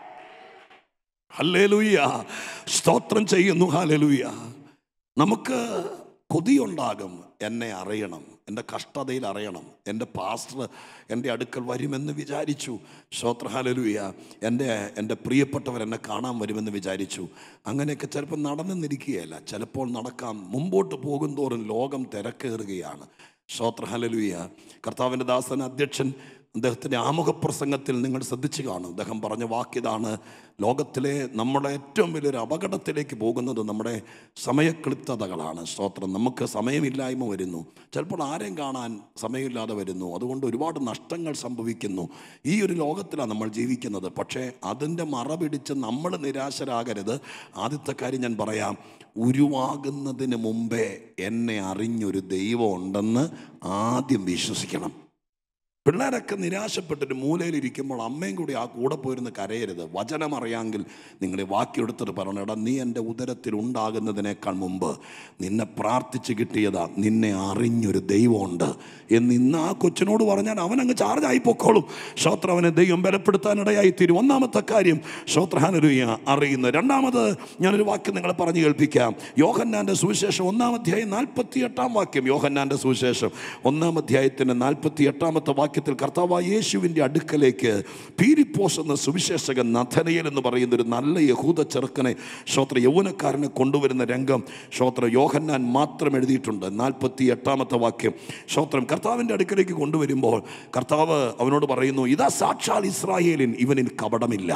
ഹല്ലേലൂയ, സ്തോത്രം ചെയ്യുന്നു. ഹല്ലേലൂയ. നമുക്ക് കൊതിയുണ്ടാകും, എന്നെ അറിയണം, എൻ്റെ കഷ്ടതയിൽ അറിയണം, എൻ്റെ പാസ്റ്റർ എൻ്റെ അടുക്കൽ വരുമെന്ന് വിചാരിച്ചു. സ്തോത്ര ഹല്ലേലൂയ. എൻ്റെ എൻ്റെ പ്രിയപ്പെട്ടവർ എന്നെ കാണാൻ വരുമെന്ന് വിചാരിച്ചു. അങ്ങനെയൊക്കെ ചിലപ്പോൾ നടന്നെന്നിരിക്കുകയല്ല, ചിലപ്പോൾ നടക്കാം. മുമ്പോട്ട് പോകും തോറും ലോകം തിരക്കേറുകയാണ്. സ്തോത്ര ഹല്ലേലൂയ. കർത്താവിൻ്റെ ദാസൻ അധ്യക്ഷൻ അദ്ദേഹത്തിൻ്റെ ആമുഖപ്രസംഗത്തിൽ നിങ്ങൾ ശ്രദ്ധിച്ചു കാണും. അദ്ദേഹം പറഞ്ഞ വാക്കിതാണ്: ലോകത്തിലെ നമ്മുടെ ഏറ്റവും വലിയൊരു അപകടത്തിലേക്ക് പോകുന്നത് നമ്മുടെ സമയക്ലിപ്തതകളാണ്. സ്തോത്രം. നമുക്ക് സമയമില്ലായ്മ വരുന്നു, ചിലപ്പോൾ ആരെയും കാണാൻ സമയമില്ലാതെ വരുന്നു, അതുകൊണ്ട് ഒരുപാട് നഷ്ടങ്ങൾ സംഭവിക്കുന്നു. ഈ ഒരു ലോകത്തിലാണ് നമ്മൾ ജീവിക്കുന്നത്. പക്ഷേ അതിൻ്റെ മറ പിടിച്ച് നമ്മൾ നിരാശരാകരുത്. ആദ്യത്തെ കാര്യം ഞാൻ പറയാം, ഉരുവാകുന്നതിന് മുമ്പേ എന്നെ അറിഞ്ഞൊരു ദൈവം ഉണ്ടെന്ന് ആദ്യം വിശ്വസിക്കണം. പിള്ളേരൊക്കെ നിരാശപ്പെട്ടിട്ട് മൂലയിലിരിക്കുമ്പോൾ അമ്മയും കൂടി ആ കൂടെ പോയിരുന്ന് കരയരുത്. വചനം അറിയാമെങ്കിൽ നിങ്ങളെ വാക്കിയെടുത്തിട്ട് പറയണം, എടാ നീ എൻ്റെ ഉദരത്തിൽ ഉണ്ടാകുന്നതിനേക്കാൾ മുമ്പ് നിന്നെ പ്രാർത്ഥിച്ച് കിട്ടിയതാ, നിന്നെ അറിഞ്ഞൊരു ദൈവമുണ്ട് എന്ന് ഇന്ന് ആ കൊച്ചിനോട് പറഞ്ഞാൽ അവനങ്ങ് ചാർജായി പൊക്കോളും. സ്തോത്രം, അവനെ ദൈവം ബലപ്പെടുത്താനിടയായി തീരും. ഒന്നാമത്തെ കാര്യം സ്തോത്രം ഹല്ലേലൂയ അറിയുന്നത്. രണ്ടാമത് ഞാനൊരു വാക്യം നിങ്ങളെ പറഞ്ഞു കേൾപ്പിക്കാം. യോഹന്നാൻ്റെ സുവിശേഷം ഒന്നാം അധ്യായം നാൽപ്പത്തി എട്ടാം വാക്യം. യോഹന്നാൻ്റെ സുവിശേഷം ഒന്നാം അധ്യായത്തിൻ്റെ നാൽപ്പത്തി എട്ടാമത്തെ വാക്യത്തിൽ കർത്താവായ യേശുവിൻ്റെ അടുക്കലേക്ക് പീലിപ്പോസ് എന്ന സുവിശേഷകൻ നഥനയേൽ എന്ന് പറയുന്ന ഒരു നല്ല യഹൂദ ചെറുക്കനെ, സ്തോത്ര യൗവനക്കാരനെ കൊണ്ടുവരുന്ന രംഗം സ്തോത്ര യോഹന്നാൻ മാത്രം എഴുതിയിട്ടുണ്ട്. നാൽപ്പത്തി എട്ടാമത്തെ വാക്യം. സ്തോത്രം. കർത്താവിൻ്റെ അടുക്കലേക്ക് കൊണ്ടുവരുമ്പോൾ കർത്താവ് അവനോട് പറയുന്നു, ഇതാ സാക്ഷാൽ ഇസ്രായേലിൻ, ഇവനിൽ കപടമില്ല.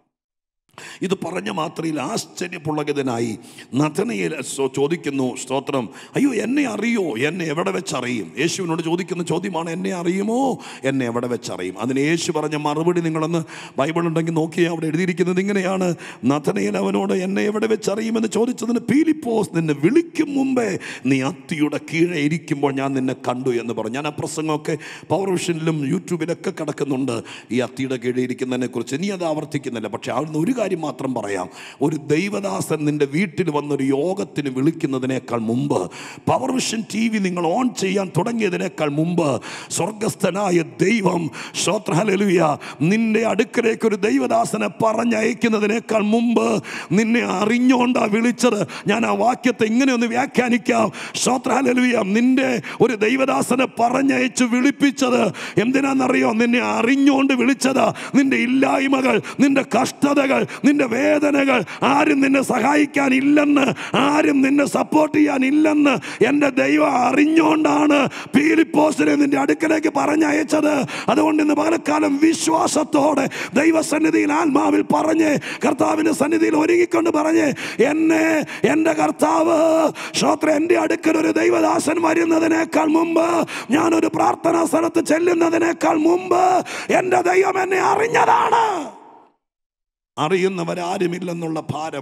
ഇത് പറഞ്ഞ മാത്രയിൽ ആശ്ചര്യപുളകിതനായി നഥനയേൽ ചോദിക്കുന്നു, സ്തോത്രം, അയ്യോ എന്നെ അറിയോ? എന്നെ എവിടെ വെച്ചറിയും? യേശുവിനോട് ചോദിക്കുന്ന ചോദ്യമാണ്, എന്നെ അറിയുമോ? എന്നെ എവിടെ വെച്ചറിയും? അതിന് യേശു പറഞ്ഞ മറുപടി നിങ്ങളൊന്ന് ബൈബിൾ ഉണ്ടെങ്കിൽ നോക്കിയാൽ അവിടെ എഴുതിയിരിക്കുന്നത് ഇങ്ങനെയാണ്: നഥനയേൽ അവനോട് എന്നെ എവിടെ വെച്ചറിയുമെന്ന് ചോദിച്ചതിന് പീലിപ്പോസ്, നിന്നെ വിളിക്കും മുമ്പേ നീ അത്തിയുടെ കീഴെ ഇരിക്കുമ്പോൾ ഞാൻ നിന്നെ കണ്ടു എന്ന് പറഞ്ഞു. ഞാൻ ആ പ്രസംഗമൊക്കെ പവർവിഷനിലും യൂട്യൂബിലൊക്കെ കിടക്കുന്നുണ്ട് ഈ അത്തിയുടെ കീഴെ ഇരിക്കുന്നതിനെ കുറിച്ച്. ഇനി അത് ആവർത്തിക്കുന്നില്ല. പക്ഷെ അവിടുന്ന് ഒരു കാര്യം മാത്രം പറയാം. ഒരു ദൈവദാസൻ നിന്റെ വീട്ടിൽ വന്നൊരു യോഗത്തിന് വിളിക്കുന്നതിനേക്കാൾ മുമ്പ്, പവർവിഷൻ ടി വി നിങ്ങൾ ഓൺ ചെയ്യാൻ തുടങ്ങിയതിനേക്കാൾ മുമ്പ്, സ്വർഗസ്ഥനായ ദൈവം സ്തോത്രം ഹല്ലേലൂയ നിന്റെ അടുക്കലേക്ക് ഒരു ദൈവദാസനെ പറഞ്ഞയക്കുന്നതിനേക്കാൾ മുമ്പ് നിന്നെ അറിഞ്ഞുകൊണ്ടാ വിളിച്ചത്. ഞാൻ ആ വാക്യത്തെ ഇങ്ങനെ ഒന്ന് വ്യാഖ്യാനിക്കാം. സ്തോത്രം ഹല്ലേലൂയ നിന്റെ ഒരു ദൈവദാസനെ പറഞ്ഞയച്ച് വിളിപ്പിച്ചത് എന്തിനാണെന്നറിയോ? നിന്നെ അറിഞ്ഞുകൊണ്ട് വിളിച്ചത്. നിന്റെ ഇല്ലായ്മകൾ, നിന്റെ കഷ്ടതകൾ, നിന്റെ വേദനകൾ, ആരും നിന്നെ സഹായിക്കാനില്ലെന്ന്, ആരും നിന്നെ സപ്പോർട്ട് ചെയ്യാനില്ലെന്ന് എൻ്റെ ദൈവം അറിഞ്ഞുകൊണ്ടാണ് പീലിപ്പോസിനെ നിന്റെ അടുക്കലേക്ക് പറഞ്ഞയച്ചത്. അതുകൊണ്ട് ഇന്ന് പകൽക്കാലം വിശ്വാസത്തോടെ ദൈവസന്നിധിയിൽ ആത്മാവിൽ പറഞ്ഞ്, കർത്താവിൻ്റെ സന്നിധിയിൽ ഒരുങ്ങിക്കൊണ്ട് പറഞ്ഞ്, എന്നെ എൻ്റെ കർത്താവ് സ്തോത്രം എൻ്റെ അടുക്കൽ ഒരു ദൈവദാസൻ വരുന്നതിനേക്കാൾ മുമ്പ്, ഞാനൊരു പ്രാർത്ഥനാ സ്ഥലത്ത് ചെല്ലുന്നതിനേക്കാൾ മുമ്പ് എൻ്റെ ദൈവം എന്നെ അറിഞ്ഞതാണ്. അറിയുന്നവരാരുമില്ലെന്നുള്ള ഭാരം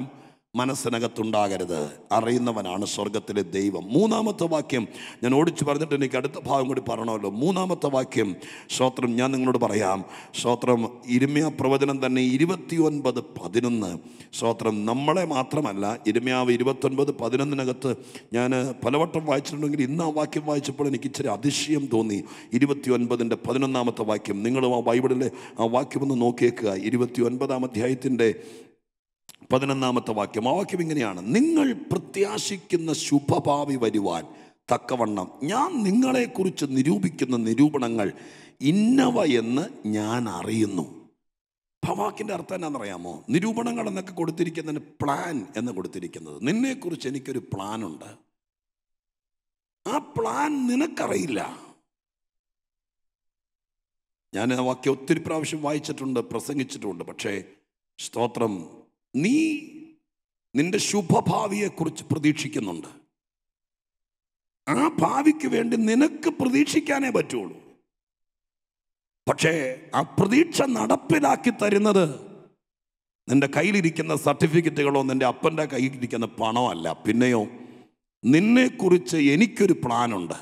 മനസ്സിനകത്തുണ്ടാകരുത്. അറിയുന്നവനാണ് സ്വർഗത്തിലെ ദൈവം. മൂന്നാമത്തെ വാക്യം ഞാൻ ഓടിച്ചു പറഞ്ഞിട്ട് എനിക്ക് അടുത്ത ഭാഗം കൂടി പറയണമല്ലോ. മൂന്നാമത്തെ വാക്യം, സ്തോത്രം, ഞാൻ നിങ്ങളോട് പറയാം. സ്തോത്രം, ഇരിമ്യാ പ്രവചനം തന്നെ ഇരുപത്തി ഒൻപത് പതിനൊന്ന്. സ്തോത്രം, നമ്മളെ മാത്രമല്ല, ഇരിമ്യാവ് ഇരുപത്തൊൻപത് പതിനൊന്നിനകത്ത് ഞാൻ പലവട്ടം വായിച്ചിട്ടുണ്ടെങ്കിൽ ഇന്ന് ആ വാക്യം വായിച്ചപ്പോൾ എനിക്ക് ഇച്ചിരി അതിശയം തോന്നി. ഇരുപത്തി ഒൻപതിൻ്റെ പതിനൊന്നാമത്തെ വാക്യം, നിങ്ങൾ ആ ബൈബിളിലെ ആ വാക്യം ഒന്ന് നോക്കിയേക്കുക. ഇരുപത്തി ഒൻപതാം അധ്യായത്തിൻ്റെ പതിനൊന്നാമത്തെ വാക്യം. ആ വാക്യം ഇങ്ങനെയാണ്: നിങ്ങൾ പ്രത്യാശിക്കുന്ന ശുഭഭാവി വരുവാൻ തക്കവണ്ണം ഞാൻ നിങ്ങളെക്കുറിച്ച് നിരൂപിക്കുന്ന നിരൂപണങ്ങൾ ഇന്നവ എന്ന് ഞാൻ അറിയുന്നു. ആ വാക്കിൻ്റെ അർത്ഥം എന്നാണെന്നറിയാമോ? നിരൂപണങ്ങൾ എന്നൊക്കെ കൊടുത്തിരിക്കുന്നതിന് പ്ലാൻ എന്ന് കൊടുത്തിരിക്കുന്നത്. നിന്നെക്കുറിച്ച് എനിക്കൊരു പ്ലാനുണ്ട്. ആ പ്ലാൻ നിനക്കറിയില്ല. ഞാൻ ആ വാക്യം ഒത്തിരി പ്രാവശ്യം വായിച്ചിട്ടുണ്ട്, പ്രസംഗിച്ചിട്ടുണ്ട്. പക്ഷേ സ്തോത്രം, നീ നിന്റെ ശുഭഭാവിയെക്കുറിച്ച് പ്രതീക്ഷിക്കുന്നുണ്ട്. ആ ഭാവിക്ക് വേണ്ടി നിനക്ക് പ്രതീക്ഷിക്കാനേ പറ്റുള്ളൂ. പക്ഷേ ആ പ്രതീക്ഷ നടപ്പിലാക്കി തരുന്നത് നിന്റെ കയ്യിലിരിക്കുന്ന സർട്ടിഫിക്കറ്റുകളോ നിന്റെ അപ്പൻ്റെ കയ്യിലിരിക്കുന്ന പണമോ അല്ല. പിന്നെയോ, നിന്നെക്കുറിച്ച് എനിക്കൊരു പ്ലാനുണ്ട്.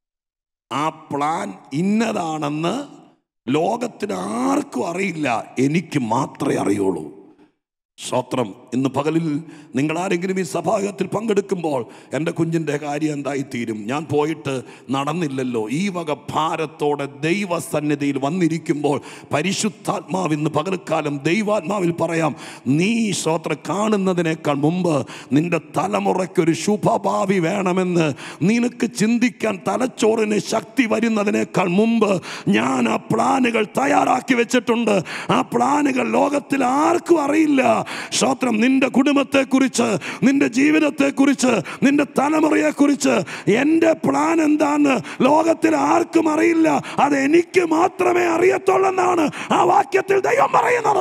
ആ പ്ലാൻ ഇന്നതാണെന്ന് ലോകത്തിന് ആർക്കും അറിയില്ല, എനിക്ക് മാത്രമേ അറിയുള്ളൂ. സ്തോത്രം, ഇന്ന് പകലിൽ നിങ്ങളാരെങ്കിലും ഈ സഭായോഗത്തിൽ പങ്കെടുക്കുമ്പോൾ എൻ്റെ കുഞ്ഞിൻ്റെ കാര്യം എന്തായിത്തീരും? ഞാൻ പോയിട്ട് നടന്നില്ലല്ലോ. ഈ വക ഭാരത്തോടെ ദൈവസന്നിധിയിൽ വന്നിരിക്കുമ്പോൾ പരിശുദ്ധാത്മാവ് ഇന്ന് പകൽക്കാലം ദൈവാത്മാവിൽ പറയാം, നീ സ്തോത്രം കാണുന്നതിനേക്കാൾ മുമ്പ് നിൻ്റെ തലമുറയ്ക്കൊരു ശുഭഭാവി വേണമെന്ന് നിനക്ക് ചിന്തിക്കാൻ തലച്ചോറിന് ശക്തി വരുന്നതിനേക്കാൾ മുമ്പ് ഞാൻ ആ പ്ലാനുകൾ തയ്യാറാക്കി വെച്ചിട്ടുണ്ട്. ആ പ്ലാനുകൾ ലോകത്തിൽ ആർക്കും അറിയില്ല. സ്തോത്രം, നിന്റെ കുടുംബത്തെക്കുറിച്ച്, നിന്റെ ജീവിതത്തെക്കുറിച്ച്, നിന്റെ തലമുറയെക്കുറിച്ച് എൻ്റെ പ്ലാൻ എന്താന്ന് ലോകത്തിൽ ആർക്കും അറിയില്ല. അത് എനിക്ക് മാത്രമേ അറിയത്തുള്ളെന്നാണ് ആ വാക്യത്തിൽ ദൈവം പറയുന്നത്.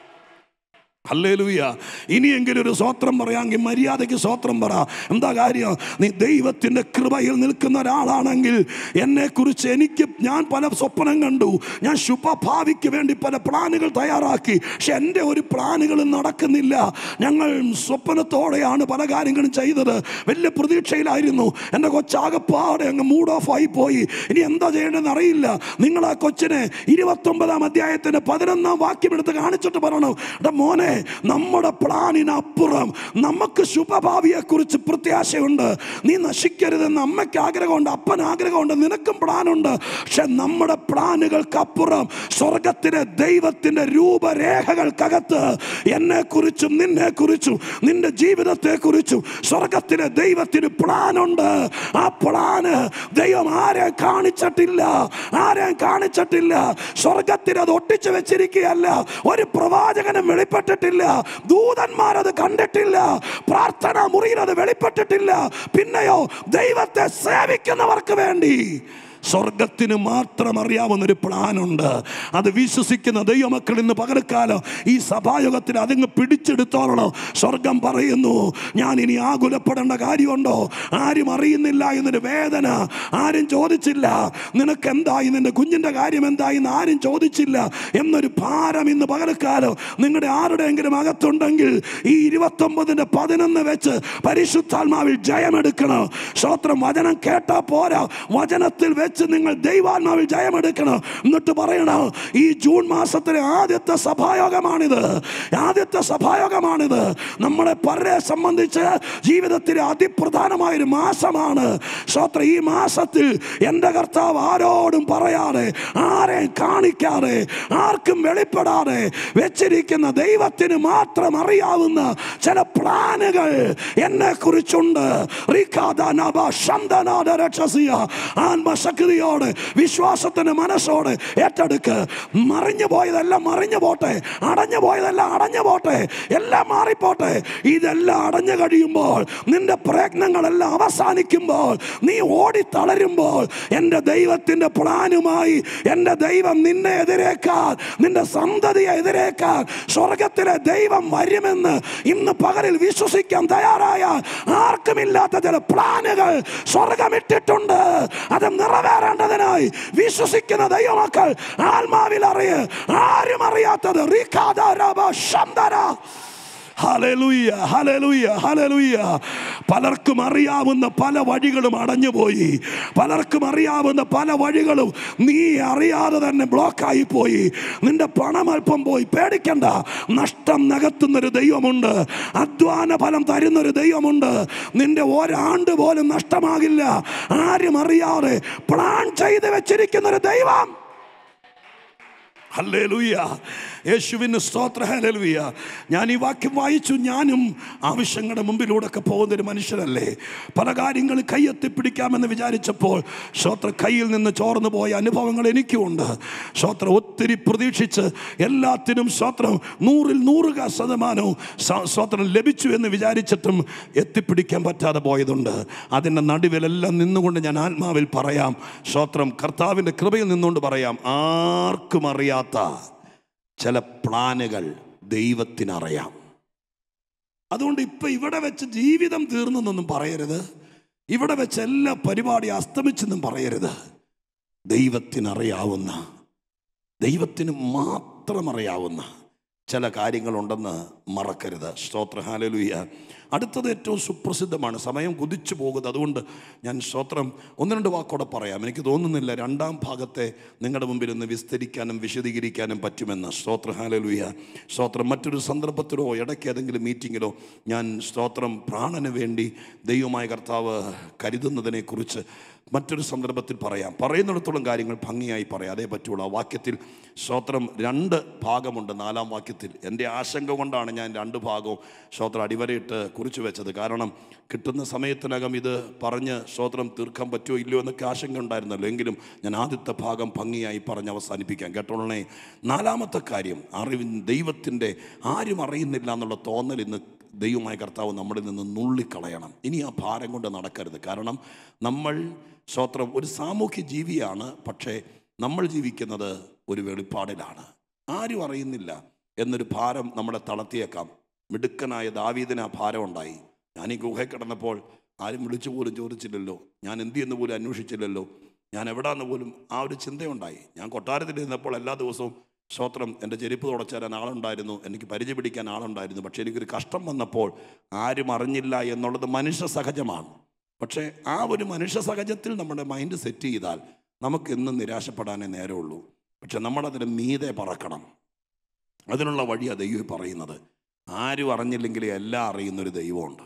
ഹല്ലേലൂയ. ഇനിയെങ്കിലും ഒരു സ്വോത്രം പറയാമെങ്കിൽ മര്യാദയ്ക്ക് സ്വോത്രം പറ. എന്താ കാര്യം? നീ ദൈവത്തിൻ്റെ കൃപയിൽ നിൽക്കുന്ന ഒരാളാണെങ്കിൽ എന്നെക്കുറിച്ച് എനിക്ക് ഞാൻ പല സ്വപ്നം കണ്ടു, ഞാൻ ശുഭഭാവിക്ക് വേണ്ടി പല പ്ലാനുകൾ തയ്യാറാക്കി. പക്ഷെ എൻ്റെ ഒരു പ്ലാനുകളും നടക്കുന്നില്ല. ഞങ്ങൾ സ്വപ്നത്തോടെയാണ് പല കാര്യങ്ങളും ചെയ്തത്. വലിയ പ്രതീക്ഷയിലായിരുന്നു. എൻ്റെ കൊച്ചാകപ്പാടെ അങ്ങ് മൂഡ് ഓഫ് ആയി പോയി. ഇനി എന്താ ചെയ്യേണ്ടതെന്ന് അറിയില്ല. നിങ്ങൾ ആ കൊച്ചിനെ ഇരുപത്തൊമ്പതാം അധ്യായത്തിൻ്റെ പതിനൊന്നാം വാക്യം എടുത്ത് കാണിച്ചിട്ട് പറയണം, എടാ മോനെ, നമ്മുടെ പ്ലാനിനപ്പുറം നമുക്ക് ശുഭഭാവിയെക്കുറിച്ച് പ്രത്യാശയുണ്ട്. നീ നശിക്കരുതെന്ന് അമ്മയ്ക്ക് ആഗ്രഹമുണ്ട്, അപ്പൻ ആഗ്രഹമുണ്ട്, നിനക്കും പ്ലാനുണ്ട്. പക്ഷെ നമ്മുടെ പ്ലാനുകൾക്കപ്പുറം സ്വർഗത്തിലെ ദൈവത്തിന്റെ രൂപരേഖകൾക്കകത്ത് എന്നെക്കുറിച്ചും നിന്നെക്കുറിച്ചും നിന്റെ ജീവിതത്തെക്കുറിച്ചും സ്വർഗത്തിലെ ദൈവത്തിന് പ്ലാനുണ്ട്. ആ പ്ലാന് ദൈവം ആരെ കാണിച്ചിട്ടില്ല, ആരെയും കാണിച്ചിട്ടില്ല. സ്വർഗത്തിൽ അത് ഒട്ടിച്ചു വെച്ചിരിക്കുകയല്ല. ഒരു പ്രവാചകനും വെളിപ്പെട്ടിട്ടില്ല, ദൂതന്മാരത് കണ്ടിട്ടില്ല, പ്രാർത്ഥനാ മുറിയിൽ അത് വെളിപ്പെട്ടിട്ടില്ല. പിന്നെയോ ദൈവത്തെ സേവിക്കുന്നവർക്ക് വേണ്ടി സ്വർഗത്തിന് മാത്രം അറിയാവുന്നൊരു പ്ലാനുണ്ട്. അത് വിശ്വസിക്കുന്ന ദൈവമക്കൾ ഇന്ന് പകൽക്കാലം ഈ സഭായോഗത്തിൽ അതിങ്ങ് പിടിച്ചെടുത്തോളണം. സ്വർഗം പറയുന്നു, ഞാൻ ഇനി ആകുലപ്പെടേണ്ട കാര്യമുണ്ടോ? ആരും അറിയുന്നില്ല എന്നൊരു വേദന ആരും ചോദിച്ചില്ല. നിനക്ക് എന്തായി, നിന്റെ കുഞ്ഞിൻ്റെ കാര്യം എന്തായി എന്ന് ആരും ചോദിച്ചില്ല എന്നൊരു ഭാരം ഇന്ന് പകൽക്കാലം നിങ്ങളുടെ ആരുടെയെങ്കിലും അകത്തുണ്ടെങ്കിൽ ഈ ഇരുപത്തൊമ്പതിൻ്റെ പതിനൊന്ന് വെച്ച് പരിശുദ്ധാത്മാവിൽ ജയമെടുക്കണം. സ്തോത്രം, വചനം കേട്ടാ പോരാ, വചനത്തിൽ വെച്ച് നിങ്ങൾ ദൈവാത്മാവിൽ ജയമെടുക്കണം. എന്നിട്ട് പറയണം, ഈ ജൂൺ മാസത്തിലെ ആദ്യത്തെ സഭായോഗമാണിത്, ആദ്യത്തെ സഭായോഗമാണിത്. നമ്മളെ പലരെ സംബന്ധിച്ച് ജീവിതത്തിലെ അതിപ്രധാനമായൊരു മാസമാണ്. സ്തോത്രം, ഈ മാസത്തിൽ എൻ്റെ കർത്താവ് ആരോടും പറയാതെ, ആരെയും കാണിക്കാതെ, ആർക്കും വെളിപ്പെടാതെ വെച്ചിരിക്കുന്ന ദൈവത്തിന് മാത്രം അറിയാവുന്ന ചില പ്ലാനുകൾ എന്നെ കുറിച്ചുണ്ട്. ആത്മശക്തിയോടെ വിശ്വാസത്തിന്റെ മനസ്സോടെ ഏറ്റെടുക്ക്. മറിഞ്ഞു പോയതെല്ലാം മറിഞ്ഞു പോട്ടെ, അടഞ്ഞു പോയതെല്ലാം അടഞ്ഞു പോട്ടെ, എല്ലാം മാറിപ്പോട്ടെ. ഇതെല്ലാം അടഞ്ഞു കഴിയുമ്പോൾ, നിന്റെ പ്രയത്നങ്ങളെല്ലാം അവസാനിക്കുമ്പോൾ, നീ ഓടിത്തളരുമ്പോൾ, എൻ്റെ ദൈവത്തിന്റെ പ്ലാനുമായി എൻ്റെ ദൈവം നിന്നെ എതിരേക്കാൻ, നിന്റെ സന്തതിയെ എതിരേക്കാൻ സ്വർഗത്തിലെ ദൈവം വരുമെന്ന് ഇന്ന് പകലിൽ വിശ്വസിക്കാൻ തയ്യാറായ ആർക്കുമില്ലാത്ത ചില പ്ലാനുകൾ സ്വർഗമിട്ടിട്ടുണ്ട്. അത് നിറവേറേണ്ടതിനായി വിശ്വസിക്കുന്ന ദൈവമക്കൾ ആത്മാവിൽ അറിയ, ആരും അറിയാത്തത് ഹല്ലേലൂയ, ഹല്ലേലൂയ, ഹല്ലേലൂയ. പലർക്കും അറിയാവുന്ന പല വഴികളും അടഞ്ഞുപോയി. പലർക്കും അറിയാവുന്ന പല വഴികളും നീ അറിയാതെ തന്നെ ബ്ലോക്കായി പോയി. നിന്റെ പണം അല്പം പോയി. പേടിക്കണ്ട. നഷ്ടം നികത്തുന്നൊരു ദൈവമുണ്ട്. അധ്വാന ഫലം തരുന്നൊരു ദൈവമുണ്ട്. നിന്റെ ഒരാണ്ട് പോലും നഷ്ടമാകില്ല. ആരും അറിയാതെ പ്ലാൻ ചെയ്ത് വെച്ചിരിക്കുന്നൊരു ദൈവം. ഹല്ലേലൂയ, യേശുവിന് സ്തോത്രം. ഹല്ലേലൂയ. ഞാൻ ഈ വാക്യം വായിച്ചു. ഞാനും ആവശ്യങ്ങളുടെ മുമ്പിലൂടെ ഒക്കെ പോകുന്നൊരു മനുഷ്യരല്ലേ. പല കാര്യങ്ങൾ കൈയെത്തിപ്പിടിക്കാമെന്ന് വിചാരിച്ചപ്പോൾ സ്തോത്ര കയ്യിൽ നിന്ന് ചോർന്നു പോയ അനുഭവങ്ങൾ എനിക്കുമുണ്ട്. സ്തോത്ര ഒത്തിരി പ്രതീക്ഷിച്ച് എല്ലാത്തിനും സ്തോത്രം നൂറിൽ നൂറ് ശതമാനവും സ്തോത്രം ലഭിച്ചു എന്ന് വിചാരിച്ചിട്ടും എത്തിപ്പിടിക്കാൻ പറ്റാതെ പോയതുണ്ട്. അതിൻ്റെ നടുവിലെല്ലാം നിന്നുകൊണ്ട് ഞാൻ ആത്മാവിൽ പറയാം, സ്തോത്രം കർത്താവിൻ്റെ കൃപയിൽ നിന്നുകൊണ്ട് പറയാം, ആർക്കും അറിയാത്ത ചില പ്ലാനുകൾ ദൈവത്തിനറിയാം. അതുകൊണ്ട് ഇപ്പൊ ഇവിടെ വെച്ച് ജീവിതം തീർന്നെന്നൊന്നും പറയരുത്. ഇവിടെ വെച്ച് എല്ലാ പരിപാടി അസ്തമിച്ചെന്നും പറയരുത്. ദൈവത്തിനറിയാവുന്ന, ദൈവത്തിന് മാത്രം അറിയാവുന്ന ചില കാര്യങ്ങളുണ്ടെന്ന് മറക്കരുത്. സ്തോത്രം. ഹല്ലേലൂയ. അടുത്തത് ഏറ്റവും സുപ്രസിദ്ധമാണ്. സമയം കുതിച്ചു പോകുന്നത്. അതുകൊണ്ട് ഞാൻ സ്തോത്രം ഒന്ന് രണ്ട് വാക്കോടെ പറയാം. എനിക്ക് തോന്നുന്നില്ല രണ്ടാം ഭാഗത്തെ നിങ്ങളുടെ മുമ്പിൽ ഒന്ന് വിസ്തരിക്കാനും വിശദീകരിക്കാനും പറ്റുമെന്ന്. സ്തോത്രം. ഹല്ലേലൂയ. സ്തോത്രം. മറ്റൊരു സന്ദർഭത്തിലോ ഇടയ്ക്ക് ഏതെങ്കിലും മീറ്റിങ്ങിലോ ഞാൻ സ്തോത്രം പ്രാണന് വേണ്ടി ദൈവമായ കർത്താവ് കരുതുന്നതിനെക്കുറിച്ച് മറ്റൊരു സന്ദർഭത്തിൽ പറയാം. പറയുന്നിടത്തോളം കാര്യങ്ങൾ ഭംഗിയായി പറയാം. അതേ പറ്റുള്ളൂ. ആ വാക്യത്തിൽ സ്തോത്രം രണ്ട് ഭാഗമുണ്ട്. നാലാം വാക്യത്തിൽ എൻ്റെ ആശങ്ക കൊണ്ടാണ് ഞാൻ രണ്ട് ഭാഗവും സ്തോത്രം അടിവരയിട്ട് കുറിച്ച് വെച്ചത്. കാരണം കിട്ടുന്ന സമയത്തിനകം ഇത് പറഞ്ഞ് സ്തോത്രം തീർക്കാൻ പറ്റുമോ ഇല്ലയോ എന്നൊക്കെ ആശങ്ക ഉണ്ടായിരുന്നല്ലോ. എങ്കിലും ഞാൻ ആദ്യത്തെ ഭാഗം ഭംഗിയായി പറഞ്ഞ് അവസാനിപ്പിക്കാം. കേട്ടോളണേ. നാലാമത്തെ കാര്യം, അറിവിൻ ദൈവത്തിൻ്റെ ആരും അറിയുന്നില്ല എന്നുള്ള തോന്നൽ ഇന്ന് ദൈവമായ കർത്താവ് നമ്മളിൽ നിന്ന് നുള്ളിക്കളയണം. ഇനി ആ ഭാരം കൊണ്ട് നടക്കരുത്. കാരണം നമ്മൾ സ്തോത്രം ഒരു സാമൂഹ്യ ജീവിയാണ്. പക്ഷേ നമ്മൾ ജീവിക്കുന്നത് ഒരു വെളിപ്പാടിലാണ്. ആരും അറിയുന്നില്ല എന്നൊരു ഭാരം നമ്മളെ തളർത്തിയേക്കാം. മിടുക്കനായ ദാവീദിന് ആ ഭാരം ഉണ്ടായി. ഞാൻ ഈ ഗുഹയിൽ കിടന്നപ്പോൾ ആരും വിളിച്ചു പോലും ചോദിച്ചില്ലല്ലോ, ഞാൻ എന്ത് ചെയ്യുന്ന പോലും അന്വേഷിച്ചില്ലല്ലോ, ഞാൻ എവിടാന്ന് പോലും ആ ഒരു ചിന്തയുണ്ടായി. ഞാൻ കൊട്ടാരത്തിൽ ഇരുന്നപ്പോൾ എല്ലാ ദിവസവും സ്തോത്രം എൻ്റെ ചെരുപ്പ് തുടച്ചാൻ ആളുണ്ടായിരുന്നു, എനിക്ക് പരിചയ പിടിക്കാൻ ആളുണ്ടായിരുന്നു. പക്ഷേ എനിക്കൊരു കഷ്ടം വന്നപ്പോൾ ആരും അറിഞ്ഞില്ല എന്നുള്ളത് മനുഷ്യ സഹജമാണ്. പക്ഷേ ആ ഒരു മനുഷ്യ സഹജത്തിൽ നമ്മുടെ മൈൻഡ് സെറ്റ് ചെയ്താൽ നമുക്ക് എന്നും നിരാശപ്പെടാനേ നേരമുള്ളൂ. പക്ഷെ നമ്മളതിന് മീതെ പറക്കണം. അതിനുള്ള വഴിയാണ് ദൈവം പറയുന്നത്. ആരും അറിഞ്ഞില്ലെങ്കിൽ എല്ലാം അറിയുന്നൊരു ദൈവമുണ്ട്.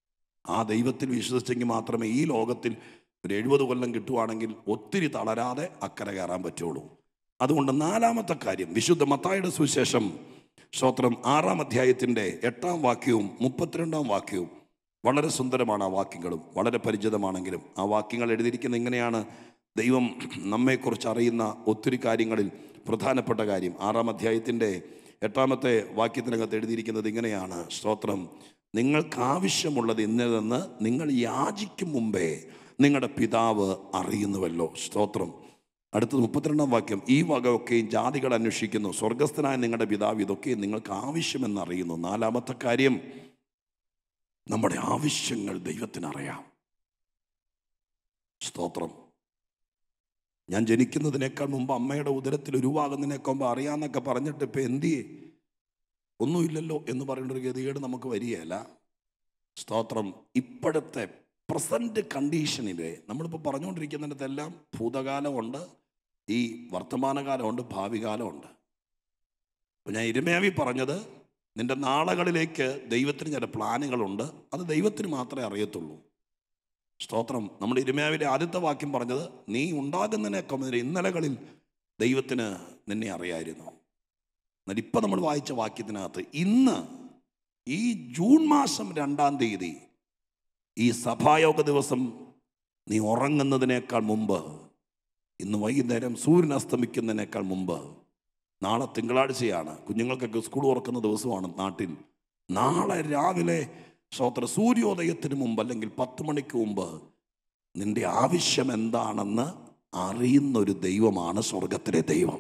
ആ ദൈവത്തിൽ വിശ്വസിച്ചെങ്കിൽ മാത്രമേ ഈ ലോകത്തിൽ ഒരു എഴുപത് കൊല്ലം കിട്ടുവാണെങ്കിൽ ഒത്തിരി തളരാതെ അക്കരെ കയറാൻ പറ്റുള്ളൂ. അതുകൊണ്ട് നാലാമത്തെ കാര്യം, വിശുദ്ധ മത്തായിയുടെ സുവിശേഷം സ്തോത്രം ആറാം അധ്യായത്തിൻ്റെ എട്ടാം വാക്യവും മുപ്പത്തിരണ്ടാം വാക്യവും വളരെ സുന്ദരമാണ്. ആ വാക്യങ്ങളും വളരെ പരിചിതമാണെങ്കിലും ആ വാക്യങ്ങൾ എഴുതിയിരിക്കുന്നത് ഇങ്ങനെയാണ്. ദൈവം നമ്മെക്കുറിച്ച് അറിയുന്ന ഒത്തിരി കാര്യങ്ങളിൽ പ്രധാനപ്പെട്ട കാര്യം ആറാം അധ്യായത്തിൻ്റെ എട്ടാമത്തെ വാക്യത്തിനകത്ത് എഴുതിയിരിക്കുന്നത് ഇങ്ങനെയാണ്. സ്തോത്രം, നിങ്ങൾക്ക് ആവശ്യമുള്ളത് ഇന്നതെന്ന് നിങ്ങൾ യാചിക്കും മുമ്പേ നിങ്ങളുടെ പിതാവ് അറിയുന്നുവല്ലോ. സ്തോത്രം. അടുത്തത് മുപ്പത്തിരണ്ടാം വാക്യം, ഈ വകയൊക്കെയും ജാതികൾ അന്വേഷിക്കുന്നു, സ്വർഗസ്ഥനായ നിങ്ങളുടെ പിതാവ് ഇതൊക്കെ നിങ്ങൾക്ക് ആവശ്യമെന്നറിയുന്നു. നാലാമത്തെ കാര്യം, നമ്മുടെ ആവശ്യങ്ങൾ ദൈവത്തിനറിയാം. സ്തോത്രം. ഞാൻ ജനിക്കുന്നതിനേക്കാൾ മുമ്പ് അമ്മയുടെ ഉദരത്തിൽ ഉരുവാകുന്നതിനേക്കാൾ മുമ്പ് അറിയാമെന്നൊക്കെ പറഞ്ഞിട്ട് ഇപ്പം എന്തിയേ ഒന്നുമില്ലല്ലോ എന്ന് പറയുന്നൊരു ഗതികേട് നമുക്ക് വരികയല്ല. സ്തോത്രം. ഇപ്പോഴത്തെ പ്രസൻറ്റ് കണ്ടീഷനിൽ നമ്മളിപ്പോൾ പറഞ്ഞുകൊണ്ടിരിക്കുന്നിടത്തെല്ലാം ഭൂതകാലമുണ്ട്, ഈ വർത്തമാനകാലമുണ്ട്, ഭാവി കാലമുണ്ട്. അപ്പോൾ ഞാൻ ഇരമ്യാവി പറഞ്ഞത്, നിൻ്റെ നാളുകളിലേക്ക് ദൈവത്തിന് ചില പ്ലാനുകളുണ്ട്, അത് ദൈവത്തിന് മാത്രമേ അറിയത്തുള്ളൂ. സ്തോത്രം. നമ്മുടെ ഇരമ്യാവിലെ ആദ്യത്തെ വാക്യം പറഞ്ഞത്, നീ ഉണ്ടാകുന്നതിനേക്കാൾ മുതൽ ഇന്നലകളിൽ ദൈവത്തിന് നിന്നെ അറിയായിരുന്നു. എന്നാൽ ഇപ്പം നമ്മൾ വായിച്ച വാക്യത്തിനകത്ത് ഇന്ന് ഈ ജൂൺ മാസം രണ്ടാം തീയതി ഈ സഭായോഗ ദിവസം നീ ഉറങ്ങുന്നതിനേക്കാൾ മുമ്പ്, ഇന്ന് വൈകുന്നേരം സൂര്യൻ അസ്തമിക്കുന്നതിനേക്കാൾ മുമ്പ്, നാളെ തിങ്കളാഴ്ചയാണ്, കുഞ്ഞുങ്ങൾക്കൊക്കെ സ്കൂൾ തുറക്കുന്ന ദിവസമാണ് നാട്ടിൽ. നാളെ രാവിലെ സ്തോത്ര സൂര്യോദയത്തിന് മുമ്പ് അല്ലെങ്കിൽ പത്ത് മണിക്ക് മുമ്പ് നിൻ്റെ ആവശ്യം എന്താണെന്ന് അറിയുന്നൊരു ദൈവമാണ് സ്വർഗത്തിലെ ദൈവം.